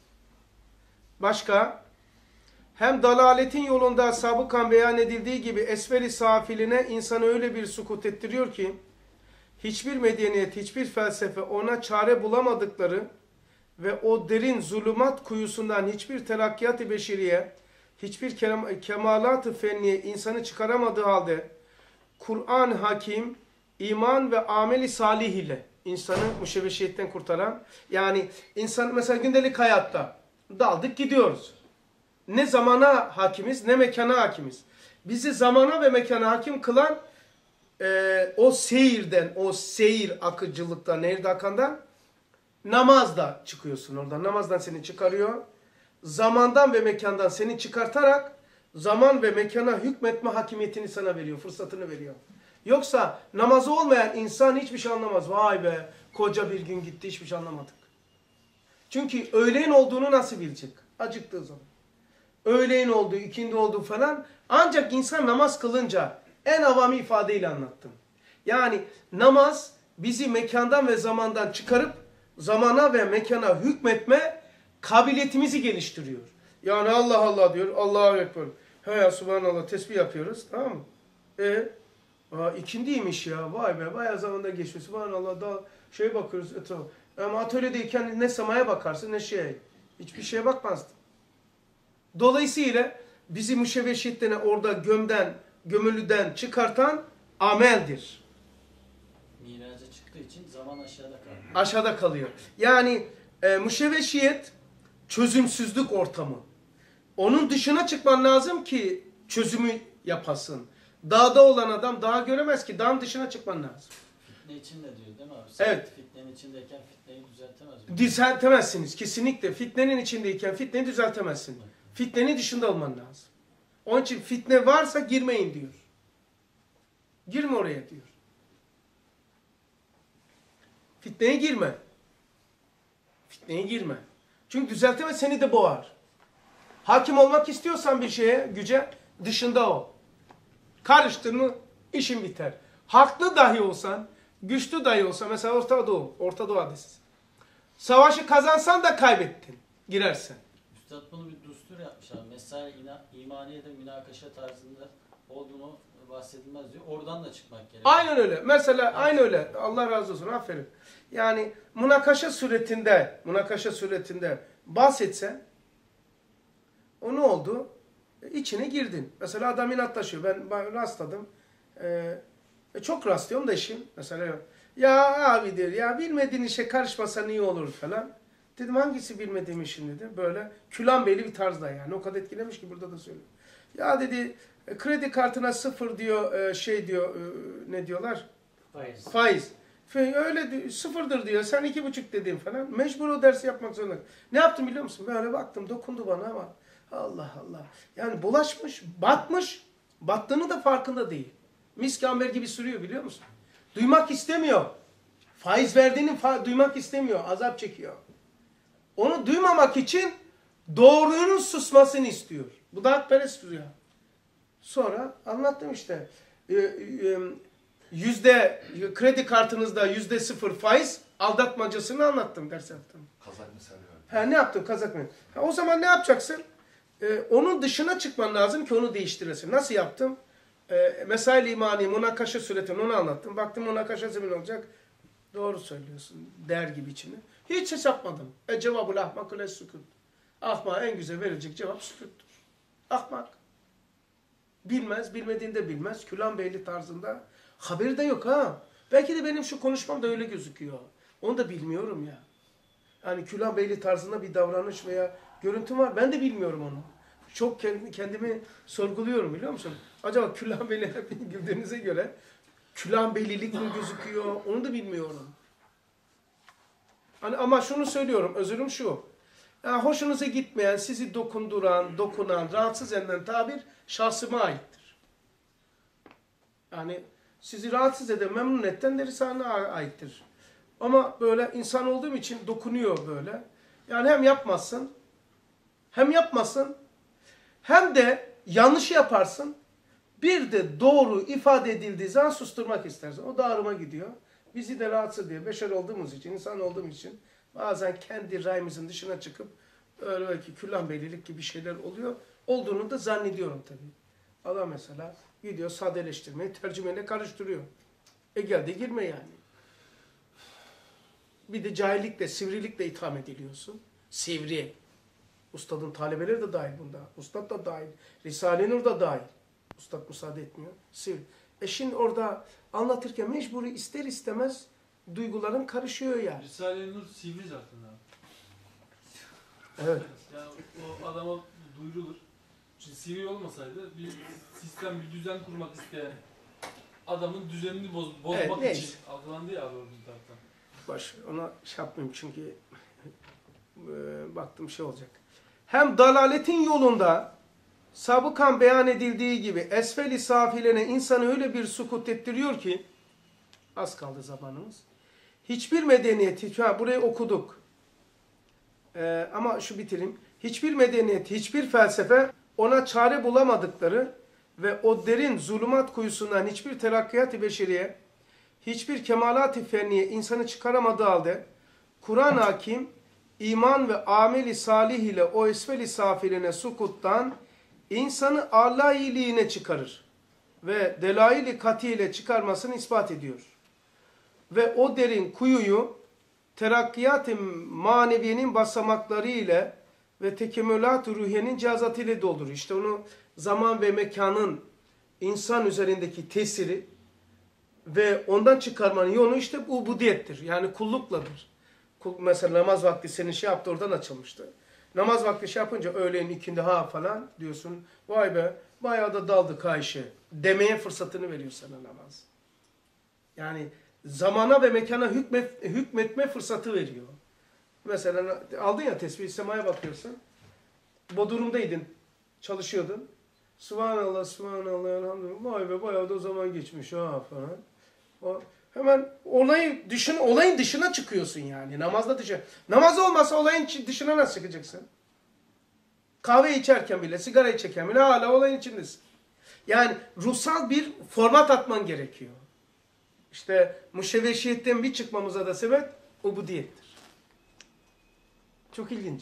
Başka? Hem dalaletin yolunda sabıkan beyan edildiği gibi esveli safiline insanı öyle bir sukut ettiriyor ki hiçbir medeniyet, hiçbir felsefe ona çare bulamadıkları ve o derin zulümat kuyusundan hiçbir terakkiyat-ı beşeriye, hiçbir kemalat-ı fenniye insanı çıkaramadığı halde Kur'an hakim, iman ve ameli salih ile insanı müşevveşiyetten kurtaran, yani insan mesela gündelik hayatta daldık gidiyoruz. Ne zamana hakimiz ne mekana hakimiz. Bizi zamana ve mekana hakim kılan o seyirden, o seyir akıcılıktan, nehirde akandan namazda çıkıyorsun oradan. Namazdan seni çıkarıyor. Zamandan ve mekandan seni çıkartarak zaman ve mekana hükmetme hakimiyetini sana veriyor, fırsatını veriyor. Yoksa namazı olmayan insan hiçbir şey anlamaz. Vay be, koca bir gün gitti, hiçbir şey anlamadık. Çünkü öğleyin olduğunu nasıl bilecek? Acıktığı zaman. Öğleyin olduğu, ikindi olduğu falan ancak insan namaz kılınca en avami ifadeyle anlattım. Yani namaz bizi mekandan ve zamandan çıkarıp zamana ve mekana hükmetme kabiliyetimizi geliştiriyor. Yani Allah Allah diyor, Allahu Ekber. He ya subhanallah tesbih yapıyoruz, tamam mı? İkindiymiş ya, vay be, bayağı zamanda geçmiş. Subhanallah, daha şeye bakıyoruz etrafa. Ama atölyedeyken ne semaya bakarsın ne hiçbir şeye bakmazdın. Dolayısıyla bizi müşevveşiyetten orada gömülüden çıkartan ameldir. Miraca çıktığı için zaman aşağıda kalıyor. Aşağıda kalıyor. Yani müşevveşiyet çözümsüzlük ortamı. Onun dışına çıkman lazım ki çözümü yapasın. Dağda olan adam dağı göremez ki. Dağın dışına çıkman lazım. Fitne için de diyor değil mi abi? Sen Evet. fitnenin içindeyken fitneyi düzeltemez mi? Düzeltemezsiniz. Kesinlikle. Fitnenin içindeyken fitneyi düzeltemezsin. Fitnenin dışında olman lazım. Onun için fitne varsa girmeyin diyor. Girme oraya diyor. Fitneye girme. Fitneye girme. Çünkü düzeltemez seni de boğar. Hakim olmak istiyorsan bir şeye, güce dışında ol. Karıştın mı işin biter. Haklı dahi olsan, güçlü dahi olsan, mesela Orta Doğu hadisi. Savaşı kazansan da kaybettin. Girersen. Üstad bunu bir düstur yapmış abi. Mesai imaniyede münakaşa tarzında olduğunu bahsedilmez diyor. Oradan da çıkmak gerekiyor. Aynen öyle. Mesela aynı öyle. Allah razı olsun. Aferin. Yani münakaşa suretinde bahsetsen o ne oldu? İçine girdin. Mesela adam inatlaşıyor. Ben rastladım. Çok rastlıyorum da işim. Mesela ya abi diyor ya bilmediğin işe karışmasan iyi olur falan. Dedim hangisi bilmediğim işin dedi. Böyle Külanbeyli bir tarzda yani. O kadar etkilemiş ki burada da söylüyor. Ya dedi kredi kartına 0 diyor diyor ne diyorlar? Faiz. Faiz. Öyle sıfırdır diyor. Sen 2,5 dedin falan. Mecbur o dersi yapmak zorunda. Ne yaptım biliyor musun? Böyle baktım, dokundu bana ama Allah Allah. Yani bulaşmış, batmış. Battığını da farkında değil. Mis amber gibi sürüyor biliyor musun? Duymak istemiyor. Faiz verdiğini duymak istemiyor. Azap çekiyor. Onu duymamak için doğrunun susmasını istiyor. Bu da hakperest rüya. Sonra anlattım işte. Kredi kartınızda %0 faiz aldatmacasını anlattım, ders yaptım. Kazak misali verdi. Ne yaptım? Kazak mı? O zaman ne yapacaksın? Onun dışına çıkman lazım ki onu değiştiresin. Nasıl yaptım? Mesail imani, münakaşa suretini onu anlattım. Baktım münakaşa zemin olacak. Doğru söylüyorsun. Der gibi içine. Hiç hesapmadım. Cevabul ahmakul es-sükut. Ahmağa en güzel verilecek cevap sükuttur. Ahmak. Bilmez, bilmediğinde bilmez. Külan-Beyli tarzında. Haberi de yok ha. Belki de benim şu konuşmam da öyle gözüküyor. Onu da bilmiyorum ya. Yani Külan-Beyli tarzında bir davranış veya görüntü var. Ben de bilmiyorum onu. Çok kendimi sorguluyorum biliyor musun? Acaba Külan-Beyli güldüğünüze göre Külan-Beylilik mi gözüküyor? Onu da bilmiyorum. Hani ama şunu söylüyorum. Özürüm şu. Yani hoşunuza gitmeyen, sizi dokunduran, dokunan, rahatsız eden tabir şahsıma aittir. Yani sizi rahatsız eden, memnun etten de Risale'ne aittir. Ama böyle insan olduğum için dokunuyor böyle. Yani hem yapmazsın, hem de yanlış yaparsın. Bir de doğru ifade edildiği zaman susturmak istersin. O da ağrıma gidiyor. Bizi de rahatsız ediyor. Beşer olduğumuz için, insan olduğumuz için bazen kendi rayımızın dışına çıkıp öyle belki Külan-Beylilik gibi şeyler oluyor. Olduğunu da zannediyorum tabii. Adam mesela gidiyor sadeleştirmeyi tercümeyle karıştırıyor. Geldi girme yani. Bir de cahillikle, sivrilikle itham ediliyorsun. Sivri. Ustadın talebeleri de dahil bunda. Ustad da dahil. Risale-i Nur da dahil. Ustad müsaade etmiyor. Sivri. Eşin orada anlatırken mecburi ister istemez duyguların karışıyor yani. Risale-i Nur sivri zaten abi. Evet. Yani o adama duyurulur. Şimdi sivri olmasaydı bir sistem, bir düzen kurmak isteyen adamın düzenini bozmak Evet, için algılandı ya abi o taraftan. Baş, ona şey yapmayayım çünkü baktım şey olacak. Hem dalaletin yolunda sabıkan beyan edildiği gibi esfel-i safilene insanı öyle bir sukut ettiriyor ki az kaldı zamanımız. Hiçbir medeniyet, burayı okuduk. Ama şu bitireyim. Hiçbir medeniyet, hiçbir felsefe ona çare bulamadıkları ve o derin zulümat kuyusundan hiçbir terakkiyat-ı beşeriye, hiçbir kemalat-ı fenniye insanı çıkaramadığı halde Kur'an-ı Hakim iman ve ameli salih ile o esfel-i safiline sukuttan insanı Allah iyiliğine çıkarır ve delail-i kati ile çıkarmasını ispat ediyor. Ve o derin kuyuyu terakkiyat-ı maneviyenin basamakları ile ve tekemmülat-ı ruhiyenin cihazatı ile doldurur. İşte onu zaman ve mekanın insan üzerindeki tesiri ve ondan çıkarmanın yolu işte bu ubudiyettir. Yani kullukladır. Mesela namaz vakti senin şey yaptı oradan açılmıştı. Namaz vakti şey yapınca öğleyin ikindi falan diyorsun. Vay be bayağı da daldık Ayşe demeye fırsatını veriyor sana namaz. Yani zamana ve mekana hükmetme fırsatı veriyor. Mesela aldın ya tesbih semaya bakıyorsun. Bodrum'daydın, çalışıyordun. Subhanallah, subhanallah, elhamdülillah. Vay be bayağı da o zaman geçmiş ha falan. Hemen olayın dışına çıkıyorsun yani. Namazda dışına. Namaz olmasa olayın dışına nasıl çıkacaksın? Kahve içerken bile, sigara içerken bile hala olayın içindesin. Yani ruhsal bir format atman gerekiyor. İşte müşevveşiyetten bir çıkmamıza da sebep ubudiyettir. Çok ilginç.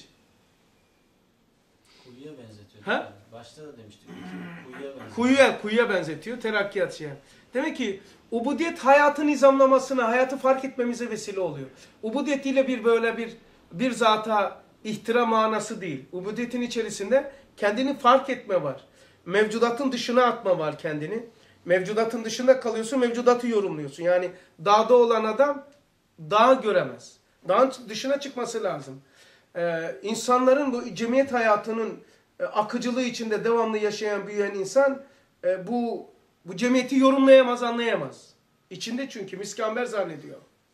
Kuyuya benzetiyor. Ha? Yani başta da demiştik. Kuyuya benzetiyor. Kuyuya benzetiyor. Terakkiyat şey. Demek ki ubudiyet hayatı nizamlamasına, hayatı fark etmemize vesile oluyor. Ubudiyet ile bir zata ihtiram manası değil. Ubudiyetin içerisinde kendini fark etme var. Mevcudatın dışına atma var kendini. Mevcudatın dışında kalıyorsun, mevcudatı yorumluyorsun. Yani dağda olan adam dağı göremez. Dağın dışına çıkması lazım. İnsanların bu cemiyet hayatının akıcılığı içinde devamlı yaşayan, büyüyen insan bu cemiyeti yorumlayamaz, anlayamaz. İçinde çünkü miskamber zannediyor.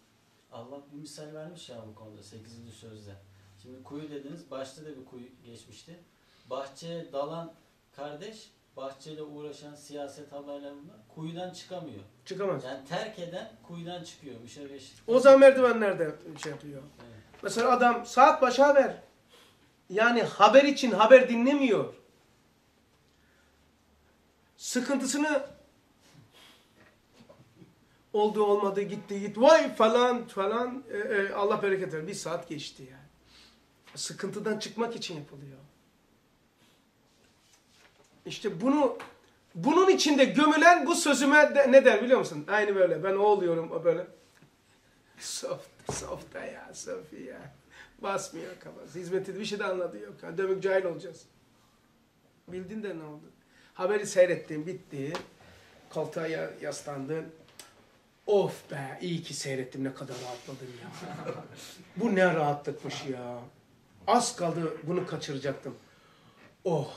Allah bir misal vermiş ya bu konuda 8. sözde. Şimdi kuyu dediniz, başta da bir kuyu geçmişti. Bahçeye dalan kardeş, bahçeyle uğraşan siyaset haberlerinde kuyudan çıkamıyor. Çıkamaz. Yani terk eden kuyudan çıkıyor. Müşebeş. O zaman merdivenlerde şey yapıyor. Evet. Mesela adam saat başı haber. Yani haber için haber dinlemiyor. Sıkıntısını oldu olmadı gitti gitti vay falan falan Allah bereket ver. Bir saat geçti yani. Sıkıntıdan çıkmak için yapılıyor. İşte bunun içinde gömülen bu sözüme ne der biliyor musun? Aynı böyle ben o oluyorum o böyle. Soft ya Sofi ya. Basmıyor kafası. Hizmet bir şey de anladı yok. Yani dövük cahil olacağız. Bildin de ne oldu? Haberi seyrettin bitti. Koltuğa yaslandın. Of be iyi ki seyrettim ne kadar rahatladım ya. Bu ne rahatlıkmış ya. Az kaldı bunu kaçıracaktım. Oh.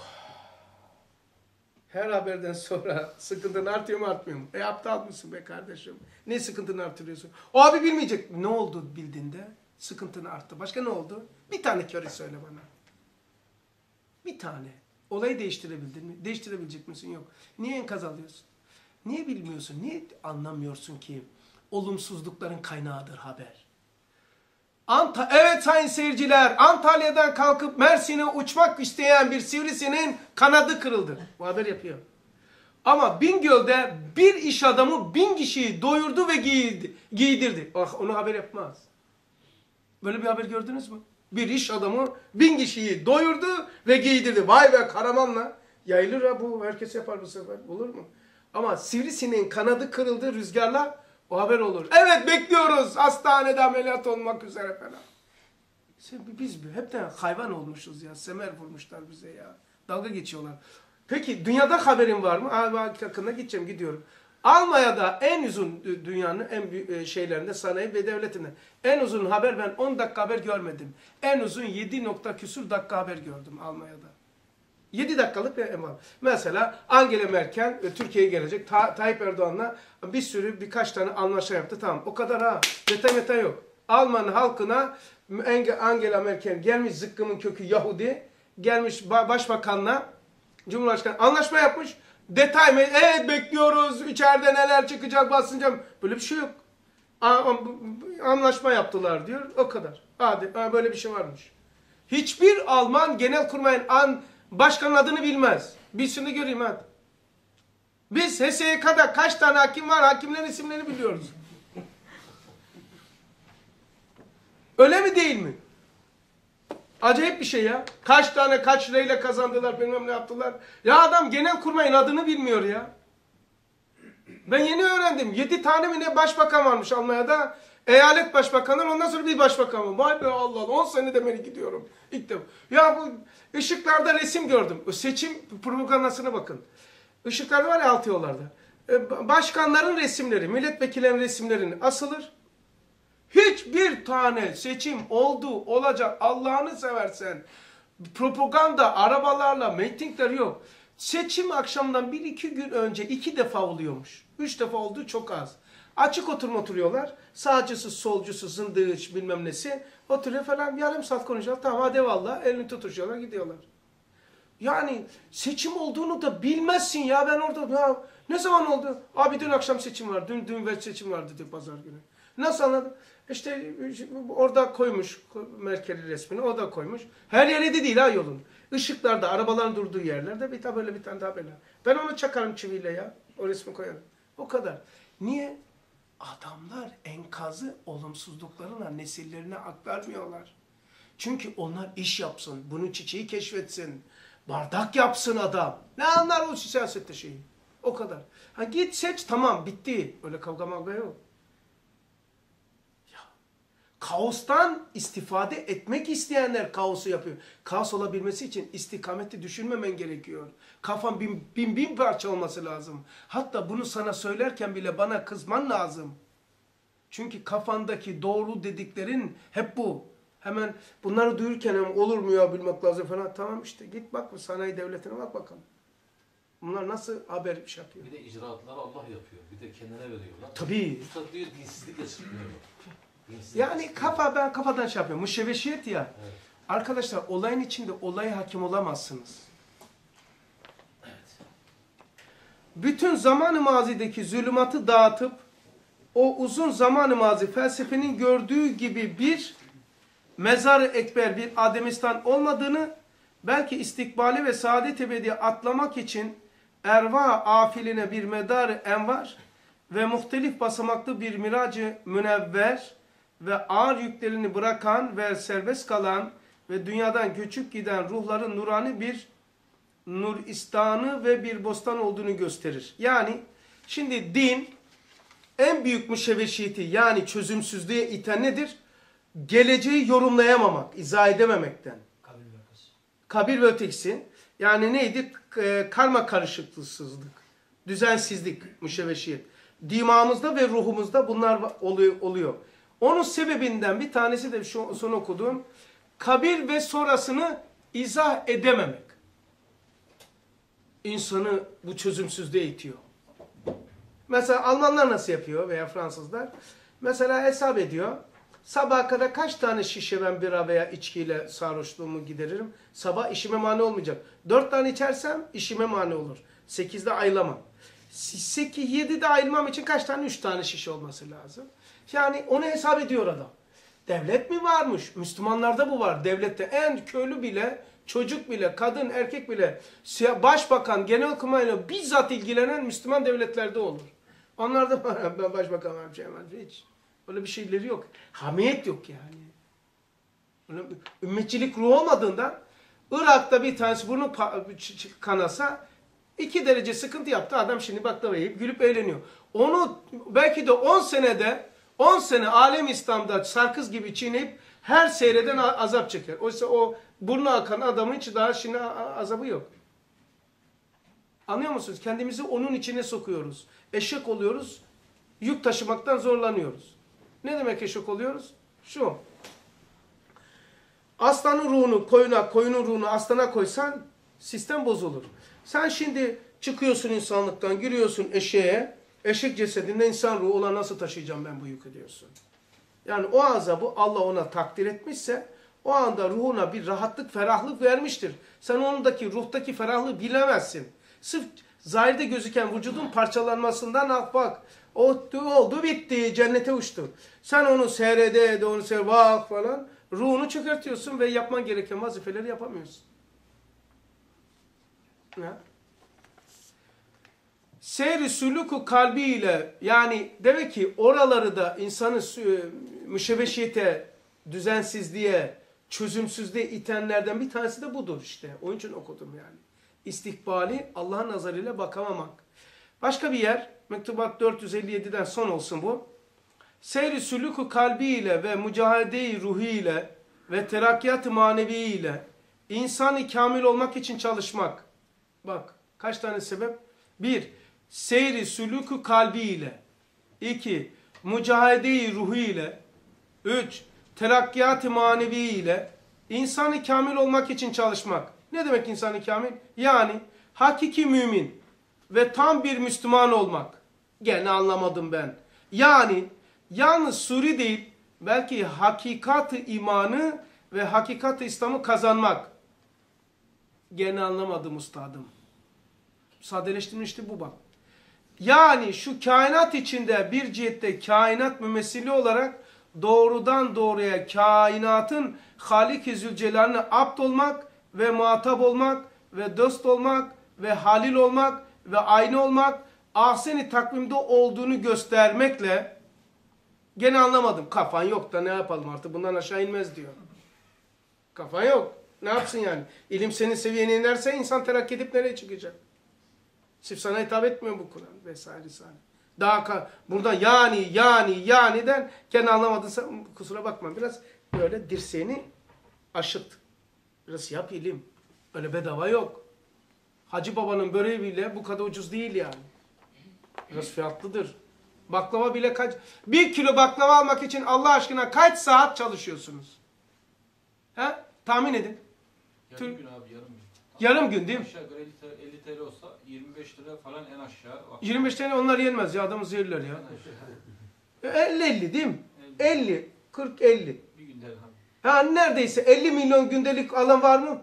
Her haberden sonra sıkıntın artıyor mu artmıyor mu? Aptal mısın be kardeşim? Ne sıkıntını artırıyorsun? O abi bilmeyecek. Ne oldu bildiğinde? Sıkıntın arttı. Başka ne oldu? Bir tane köre söyle bana. Bir tane. Olayı değiştirebildin mi? Değiştirebilecek misin? Yok. Niye enkaz alıyorsun? Niye bilmiyorsun? Niye anlamıyorsun ki olumsuzlukların kaynağıdır haber? Evet sayın seyirciler, Antalya'dan kalkıp Mersin'e uçmak isteyen bir sivrisinin kanadı kırıldı. Bu haber yapıyor. Ama Bingöl'de bir iş adamı 1000 kişiyi doyurdu ve giydirdi. Ah, onu haber yapmaz. Böyle bir haber gördünüz mü? Bir iş adamı 1000 kişiyi doyurdu ve giydirdi. Vay be Karaman'la. Yayılır ha bu. Herkes yapar bu sefer. Olur mu? Ama sivrisineğin kanadı kırıldı rüzgarla. O haber olur. Evet bekliyoruz. Hastanede ameliyat olmak üzere falan. Biz hepten hayvan olmuşuz ya. Semer vurmuşlar bize ya. Dalga geçiyorlar. Peki dünyada haberin var mı? Yakında gideceğim gidiyorum. Almanya'da en uzun dünyanın en büyük şeylerinde sanayi ve devletinde. En uzun haber ben 10 dakika haber görmedim. En uzun 7 dakika haber gördüm Almanya'da. 7 dakikalık bir var. Mesela Angela Merkel Türkiye'ye gelecek. Tayyip Erdoğan'la birkaç tane anlaşma yaptı. Tamam o kadar ha. Detay yok. Alman halkına Angela Merkel gelmiş zıkkımın kökü Yahudi. Gelmiş başbakanla Cumhurbaşkanı anlaşma yapmış. Detay mı? Evet bekliyoruz. İçeride neler çıkacak basınca. Böyle bir şey yok. Anlaşma yaptılar diyor. O kadar. Hadi böyle bir şey varmış. Hiçbir Alman Genelkurmay'ın başkanın adını bilmez. Bilsin de göreyim hadi. Biz HSYK'da kaç tane hakim var? Hakimlerin isimlerini biliyoruz. Öyle mi değil mi? Acayip bir şey ya. Kaç lirayla kazandılar bilmem ne yaptılar. Ya adam Genelkurmay'ın adını bilmiyor ya. Ben yeni öğrendim. 7 tane mi ne başbakan varmış Almanya'da. Eyalet başbakanı ondan sonra bir başbakan var. Vay be Allah Allah 10 sene demeli gidiyorum. İlk defa. Ya bu ışıklarda resim gördüm. Seçim propagandasına bakın. Işıklarda var ya alt yollarda. Başkanların resimleri, milletvekillerinin resimlerini asılır. Hiçbir tane seçim olacak Allah'ını seversen. Propaganda, arabalarla, mitingler yok. Seçim akşamdan 1-2 gün önce 2 defa oluyormuş. 3 defa olduğu çok az. Açık oturuyorlar. Sağcısı, solcusu, zındığı bilmem nesi. Oturuyor falan yarım saat konuşuyorlar. Tamam hadi valla elini tutuşuyorlar gidiyorlar. Yani seçim olduğunu da bilmezsin ya ben orada. Ya, ne zaman oldu? Abi dün akşam seçim var. Dün seçim vardı dedi pazar günü. Nasıl anladın? İşte orada koymuş Merkel'in resmini o da koymuş. Her yere de değil ha yolun. Işıklarda, arabaların durduğu yerlerde bir tane böyle bir tane daha böyle. Ben onu çakarım çiviyle ya. O resmi koyarım. O kadar. Niye? Adamlar enkazı olumsuzluklarına nesillerine aktarmıyorlar. Çünkü onlar iş yapsın, bunun çiçeği keşfetsin, bardak yapsın adam. Ne anlar o siyasette şeyi? O kadar. Ha git seç tamam bitti. Öyle kavga mavga yok. Kaostan istifade etmek isteyenler kaosu yapıyor. Kaos olabilmesi için istikameti düşünmemen gerekiyor. Kafan bin parça olması lazım. Hatta bunu sana söylerken bile bana kızman lazım. Çünkü kafandaki doğru dediklerin hep bu. Hemen bunları duyurken olur mu ya bilmek lazım falan. Tamam işte git bak bu sanayi devletine bak bakalım. Bunlar nasıl haber bir şey yapıyor? Bir de icraatları Allah yapıyor. Bir de kendine veriyorlar. Tabii. Usta diyor dinsizlik geçirmiyorlar. Yani ben kafadan şey yapıyorum. Müşevveşiyet ya. Evet. Arkadaşlar olayın içinde olaya hakim olamazsınız. Bütün zaman-ı mazideki zulümatı dağıtıp o uzun zaman-ı mazi felsefenin gördüğü gibi bir mezar-ı ekber, bir Ademistan olmadığını, belki istikbali ve saadet ebediye atlamak için erva afiline bir medar-ı envar ve muhtelif basamaklı bir miracı münevver ve ağır yüklerini bırakan ve serbest kalan ve dünyadan göçüp giden ruhların nurani bir nuristanı ve bir bostan olduğunu gösterir. Yani şimdi din en büyük müşevveşiyeti, yani çözümsüzlüğe iten nedir? Geleceği yorumlayamamak, izah edememekten. Kabir ve ötesi. Kabir ve ötekisi. Yani neydi? Karma karışıklığsızlık, düzensizlik, müşevveşiyet. Dimağımızda ve ruhumuzda bunlar oluyor. Onun sebebinden bir tanesi de şu son okuduğum, kabir ve sonrasını izah edememek. İnsanı bu çözümsüzlüğe itiyor. Mesela Almanlar nasıl yapıyor veya Fransızlar? Mesela hesap ediyor. Sabaha kadar kaç tane şişe ben bira veya içkiyle sarhoşluğumu gideririm? Sabah işime mani olmayacak. 4 tane içersem işime mani olur. 8'de ayılamam. 7'de ayılmam için kaç tane? 3 tane şişe olması lazım. Yani onu hesap ediyor adam. Devlet mi varmış? Müslümanlarda bu var. Devlette en köylü bile, çocuk bile, kadın, erkek bile, başbakan, genelkurmayla bizzat ilgilenen Müslüman devletlerde olur. Onlarda var. Ben başbakan var, bir şey var. Hiç. Öyle bir şeyleri yok. Hamiyet yok yani. Öyle ümmetçilik ruhu olmadığından Irak'ta bir tanesi burnu kanasa 2 derece sıkıntı yaptı. Adam şimdi baklava yiyip gülüp eğleniyor. Onu belki de 10 sene alem İslam'da sarkız gibi çiğneyip her seyreden azap çeker. Oysa o burnu akan adamın hiç daha şimdi azabı yok. Anlıyor musunuz? Kendimizi onun içine sokuyoruz. Eşek oluyoruz. Yük taşımaktan zorlanıyoruz. Ne demek eşek oluyoruz? Şu. Aslanın ruhunu koyuna, koyunun ruhunu aslana koysan sistem bozulur. Sen şimdi çıkıyorsun insanlıktan, giriyorsun eşeğe. Eşek cesedinde insan ruhu olan nasıl taşıyacağım ben bu yükü diyorsun. Yani o azabı Allah ona takdir etmişse o anda ruhuna bir rahatlık, ferahlık vermiştir. Sen ondaki ruhtaki ferahlığı bilemezsin. Sırf zahirde gözüken vücudun parçalanmasından bak. Oldu bitti, cennete uçtu. Sen onu seyrede, onu bak falan. Ruhunu çökertiyorsun ve yapman gereken vazifeleri yapamıyorsun. Ne? Seyri sülûku kalbiyle, yani demek ki oraları da insanı müşevveşiyete, düzensizliğe, çözümsüzlüğe itenlerden bir tanesi de budur işte. Onun için okudum yani. İstikbali Allah'ın nazarıyla bakamamak. Başka bir yer, Mektubat 457'den son olsun bu. Seyri sülûku kalbiyle ve mücahede-i ruhiyle ve terakkiyat-ı maneviyle insan-ı kamil olmak için çalışmak. Bak kaç tane sebep? 1. Seyri sülûku kalbiyle. 2. Mücahede-i ruhiyle. 3. Terakkiyat-ı maneviyle insan-ı kamil olmak için çalışmak. Ne demek insan-ı kamil? Yani hakiki mümin ve tam bir Müslüman olmak. Gene anlamadım ben. Yani yalnız suri değil, belki hakikat-ı imanı ve hakikat-ı İslam'ı kazanmak. Gene anlamadım ustadım. Sadeleştirmişti bu bak. Yani şu kainat içinde bir cihette kainat mümessili olarak doğrudan doğruya kainatın Halik-i Zülcelal'ine abd olmak ve muhatap olmak ve dost olmak ve halil olmak ve aynı olmak, ahsen-i takvimde olduğunu göstermekle, gene anlamadım. Kafan yok da ne yapalım artık, bundan aşağı inmez diyor. Kafan yok. Ne yapsın yani? İlim senin seviyene inerse insan terakki edip nereye çıkacak? Sırf sana hitap etmiyor bu Kur'an vesaire. Daha burada yani gene anlamadıysa kusura bakma. Biraz böyle dirseğini aşıt. Biraz yap ilim. Öyle bedava yok. Hacı babanın böreği bile bu kadar ucuz değil yani. Biraz fiyatlıdır. Baklava bile kaç... 1 kilo baklava almak için Allah aşkına kaç saat çalışıyorsunuz? He? Tahmin edin. Yarım gün abi, yarım gün. Yarım gün değil mi? Aşağı yukarı 50 TL olsa 25 lira falan en aşağı. 25 tane onlar yenmez ya, adamı zehirler ya. 50 değil mi? 50. 40-50. Bir günde abi. Ha neredeyse 50 milyon gündelik alan var mı?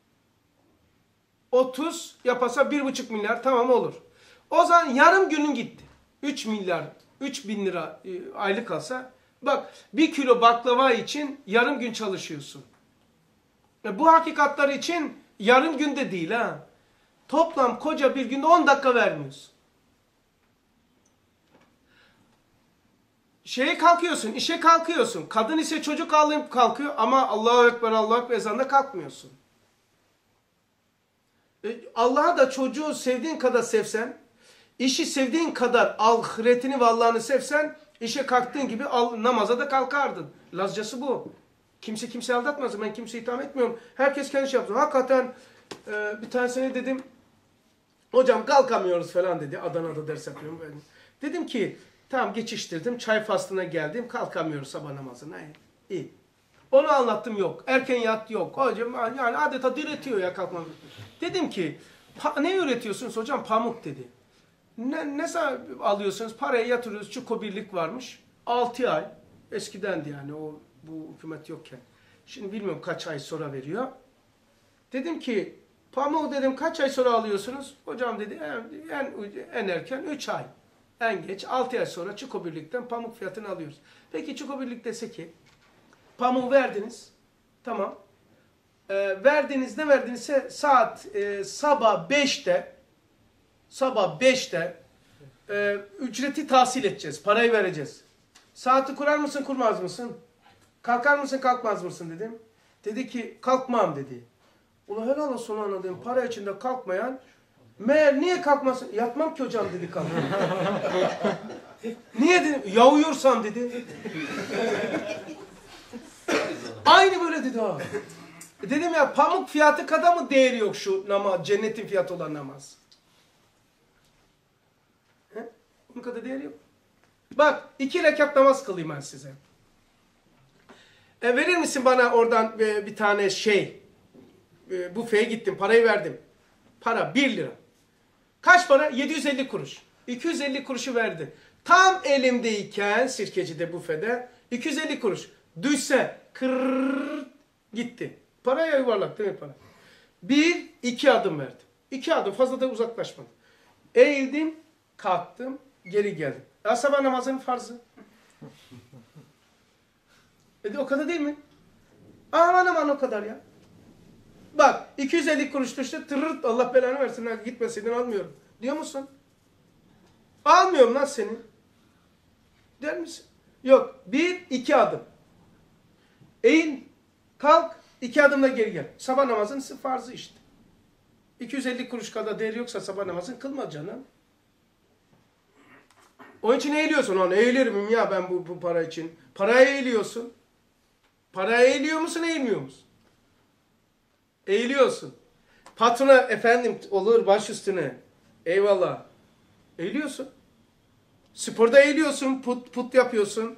30 yapasa 1,5 milyar tamam olur. O zaman yarım günün gitti. 3 milyar, 3.000 lira aylık alsa. Bak 1 kilo baklava için yarım gün çalışıyorsun. Bu hakikatler için yarım günde değil ha. Toplam koca bir günde 10 dakika vermiyorsun. Kalkıyorsun, işe kalkıyorsun. Kadın ise çocuk alıp kalkıyor ama Allahu Ekber, Allahu Ekber ezanında kalkmıyorsun. Allah'a da çocuğu sevdiğin kadar sevsen, işi sevdiğin kadar ahiretini ve Allah'ını sevsen, işe kalktığın gibi namaza da kalkardın. Lazcası bu. Kimse kimseyi aldatmaz. Ben kimseyi itham etmiyorum. Herkes kendi şey yapsın. Hakikaten bir tanesine dedim, hocam kalkamıyoruz falan dedi. Adana'da ders yapıyorum. Ben. Dedim ki, tamam geçiştirdim. Çay faslına geldim. Kalkamıyoruz sabah namazına. İyi. Onu anlattım yok. Erken yat yok. Hocam yani adeta diretiyor ya kalkmam. Dedim ki ne üretiyorsunuz hocam? Pamuk dedi. Ne alıyorsunuz? Parayı yatırıyoruz. Çuko birlik varmış. 6 ay. Eskidendi yani bu hükümet yokken. Şimdi bilmiyorum kaç ay sonra veriyor. Dedim ki pamuğu dedim kaç ay sonra alıyorsunuz? Hocam dedi en erken 3 ay. En geç 6 ay sonra çuko birlikten pamuk fiyatını alıyoruz. Peki çuko birlik dese ki pamuğu verdiniz. Tamam. Ne verdinizse saat sabah 5'te ücreti tahsil edeceğiz. Parayı vereceğiz. Saati kurar mısın kurmaz mısın? Kalkar mısın kalkmaz mısın dedim. Dedi ki kalkmam dedi. Ulan helal olsun anladım. Para içinde kalkmayan meğer niye kalkmasın? Yatmam ki hocam dedi kalkmam. Niye dedim? Ya uyursam dedi. Aynı böyle dedi ha. Dedim ya pamuk fiyatı kadar mı değeri yok şu namaz, cennetin fiyatı olan namaz? Bunun kadar değeri yok. Bak 2 rekat namaz kılayım ben size. Verir misin bana oradan bir tane büfeye gittim parayı verdim. Para 1 lira. Kaç para? 750 kuruş. 250 kuruşu verdi. Tam elimdeyken sirkecide büfede 250 kuruş. Düşse kırrrr gitti. Paraya yuvarlak değil mi para? 2 adım verdim. 2 adım fazla da uzaklaşmadım. Eğildim, kalktım, geri geldim. Sabah namazının farzı. O kadar değil mi? Aman o kadar ya. Bak 250 kuruş düştü, tırırt Allah belanı versin. Gitmeseydin almıyorum. Diyor musun? Almıyorum lan seni. Der misin? Yok. 2 adım. Eğil, kalk, 2 adımla geri gel. Sabah namazının farzı işte. 250 kuruş kadar değeri yoksa sabah namazını kılma canım. Onun için eğiliyorsun. Onu eğilirim ya ben bu para için. Paraya eğiliyorsun. Paraya eğiliyor musun, eğilmiyor musun? Eğiliyorsun. Patrona efendim olur baş üstüne. Eyvallah. Eğiliyorsun. Sporda eğiliyorsun. Put yapıyorsun.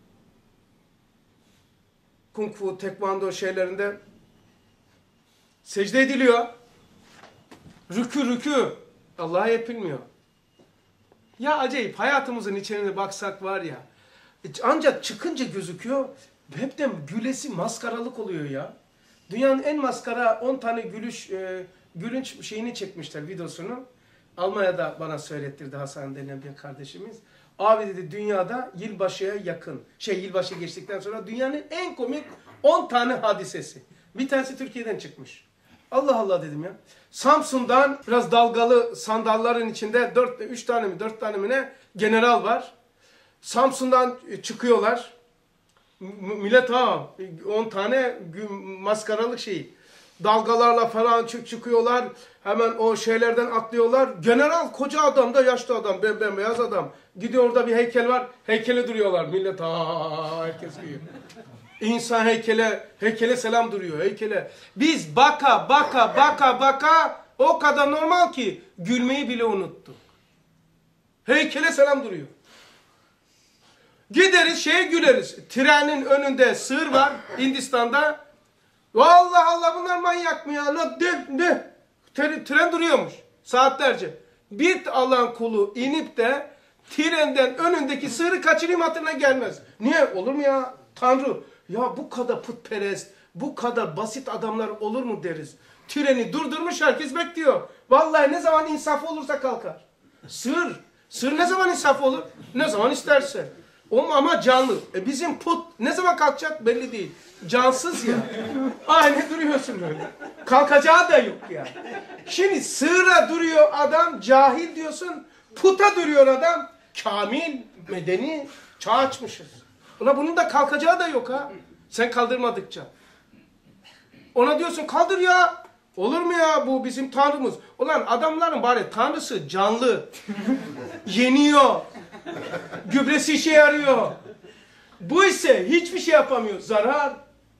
Kung fu, tekvando şeylerinde secde ediliyor. Rükü. Allah'a yapılmıyor. Ya acayip hayatımızın içine baksak var ya. Ancak çıkınca gözüküyor. Hepten gülesi maskaralık oluyor ya. Dünyanın en maskara 10 tane gülünç şeyini çekmişler videosunu. Almanya'da bana söylettirdi Hasan denen bir kardeşimiz. Abi dedi dünyada yılbaşıya yakın. Yılbaşı geçtikten sonra dünyanın en komik 10 tane hadisesi. Bir tanesi Türkiye'den çıkmış. Allah Allah dedim ya. Samsun'dan biraz dalgalı sandalların içinde 3 tane mi 4 tane mi ne general var. Samsun'dan çıkıyorlar. Millet 10 tane maskaralık dalgalarla falan çıkıyorlar. Hemen o şeylerden atlıyorlar. General koca adam da yaşlı adam, bembeyaz adam. Gidiyor orada bir heykel var. Heykele duruyorlar. Millet herkes gülüyor. İnsan heykele selam duruyor. Heykele. Biz baka o kadar normal ki gülmeyi bile unuttuk. Heykele selam duruyor. Gideriz güleriz. Trenin önünde sığır var Hindistan'da. Vallahi Allah bunlar manyak mı ya? Tren duruyormuş saatlerce. Bir Allah'ın kulu inip de trenden önündeki sığırı kaçırayım hatırına gelmez. Niye? Olur mu ya? Tanrı, ya bu kadar putperest, bu kadar basit adamlar olur mu deriz. Treni durdurmuş, herkes bekliyor. Vallahi ne zaman insafı olursa kalkar. Sığır ne zaman insafı olur? Ne zaman isterse. Ama canlı. Bizim put ne zaman kalkacak belli değil. Cansız ya. Aynı duruyorsun böyle. Kalkacağı da yok ya. Şimdi sığıra duruyor adam, cahil diyorsun. Puta duruyor adam, kamil, medeni, çağ açmışız. Ulan bunun da kalkacağı da yok ha. Sen kaldırmadıkça. Ona diyorsun kaldır ya. Olur mu ya, bu bizim tanrımız. Ulan adamların bari tanrısı canlı. Yeniyor. Gübresi işe yarıyor. Bu ise hiçbir şey yapamıyor. Zarar.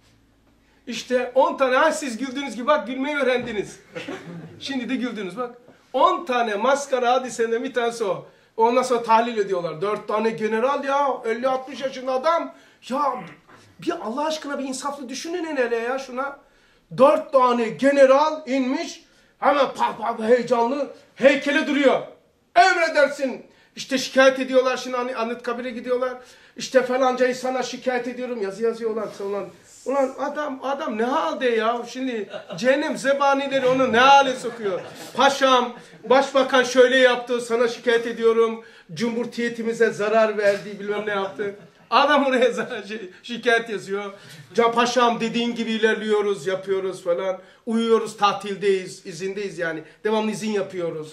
İşte 10 tane, siz güldüğünüz gibi bak gülmeyi öğrendiniz. Şimdi de güldünüz bak. 10 tane maskara hadisenden bir tanesi o. Ondan sonra tahlil ediyorlar. 4 tane general ya, 50-60 yaşında adam. Ya bir Allah aşkına bir insaflı düşünün hele ya şuna. 4 tane general inmiş. Hemen heyecanlı heykele duruyor. Emredersin. İşte şikayet ediyorlar şimdi Anıtkabir'e gidiyorlar. İşte falancayı sana şikayet ediyorum. Yazı yazıyorlar. Ulan adam ne halde ya? Şimdi cehennem zebanileri onu ne hale sokuyor? Paşam, başbakan şöyle yaptı, sana şikayet ediyorum. Cumhuriyetimize zarar verdi, bilmem ne yaptı. Adam oraya şikayet yazıyor. Paşam dediğin gibi ilerliyoruz, yapıyoruz falan. Uyuyoruz, tatildeyiz, izindeyiz yani. Devamlı izin yapıyoruz.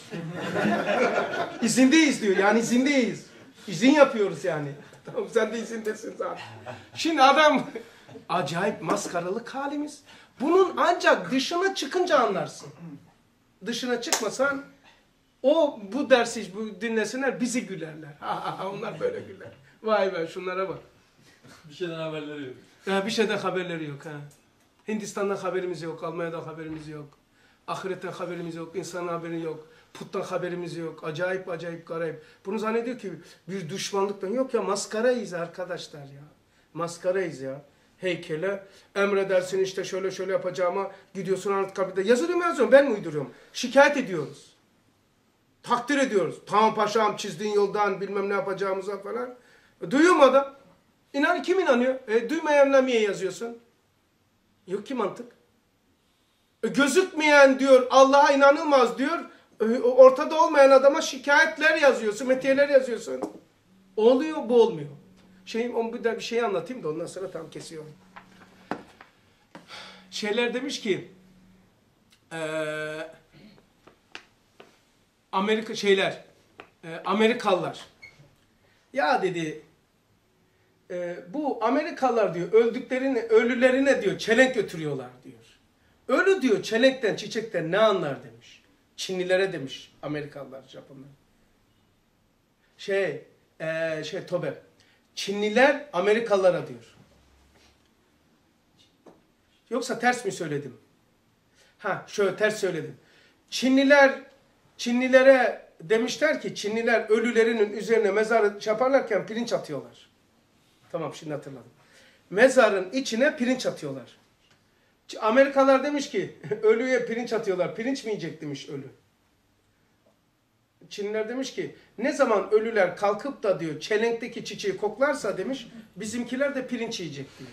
İzindeyiz diyor, yani izindeyiz. İzin yapıyoruz yani. Tamam, sen de izindesin zaten. Şimdi adam acayip maskaralık halimiz. Bunun ancak dışına çıkınca anlarsın. Dışına çıkmasan bu dersi dinlesinler, bizi gülerler. Onlar böyle güler. Vay be şunlara bak. Bir şeyden haberleri yok. Ya bir şeyden haberleri yok ha. Hindistan'dan haberimiz yok, Almanya'dan haberimiz yok. Ahiretten haberimiz yok, insanın haberi yok. Puttan haberimiz yok. Acayip garip. Bunu zannediyor ki bir düşmanlıktan yok ya, maskarayız arkadaşlar ya. Maskarayız ya. Heykele emredersin işte şöyle yapacağıma gidiyorsun Anıtkabir'de. Yazıyorum ben mi uyduruyorum? Şikayet ediyoruz. Takdir ediyoruz. Tamam paşam çizdiğin yoldan bilmem ne yapacağımıza falan. Duyuyor mu adam? Kim inanıyor? Duymayanla niye yazıyorsun? Yok ki mantık. Gözükmeyen diyor Allah'a inanılmaz diyor. Ortada olmayan adama şikayetler yazıyorsun, metiyeler yazıyorsun. Oluyor, bu olmuyor. Bir şey anlatayım da ondan sonra tam kesiyorum. Demiş ki Amerikalılar ya dedi bu Amerikalılar diyor ölülerine diyor çelenk götürüyorlar diyor. Ölü diyor çelenkten çiçekten ne anlar demiş. Çinlilere demiş Amerikalılar, Japonlar. Tobe. Çinliler Amerikalılara diyor. Yoksa ters mi söyledim? Şöyle ters söyledim. Çinlilere demişler ki Çinliler ölülerinin üzerine mezarı yaparlarken pirinç atıyorlar. Tamam şimdi hatırladım. Mezarın içine pirinç atıyorlar. Amerikalılar demiş ki ölüye pirinç atıyorlar. Pirinç mi yiyecek demiş ölü. Çinliler demiş ki ne zaman ölüler kalkıp da diyor çelenkteki çiçeği koklarsa demiş bizimkiler de pirinç yiyecek diyor.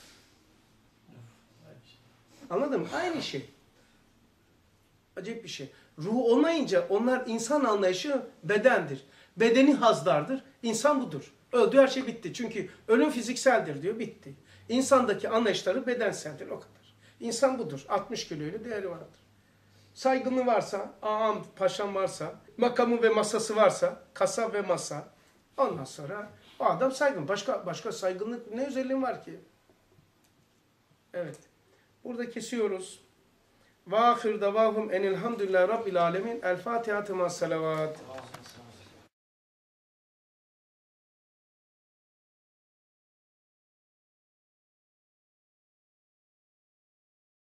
Anladın mı? Aynı şey. Acayip bir şey. Ruhu olmayınca onlar insan anlayışı bedendir. Bedeni hazlardır. İnsan budur. Öldü her şey bitti. Çünkü ölüm fizikseldir diyor. Bitti. İnsandaki anlayışları bedenseldir. O kadar. İnsan budur. 60 kiloyla değeri vardır. Saygınlığı varsa, ağam, paşam varsa, makamı ve masası varsa, kasa ve masa. Ondan sonra o adam saygın. Başka saygınlık ne özelliğin var ki? Evet. Burada kesiyoruz. Ve ahir davahum enilhamdülillahi rabbil alemin. El Fatiha tema salavat.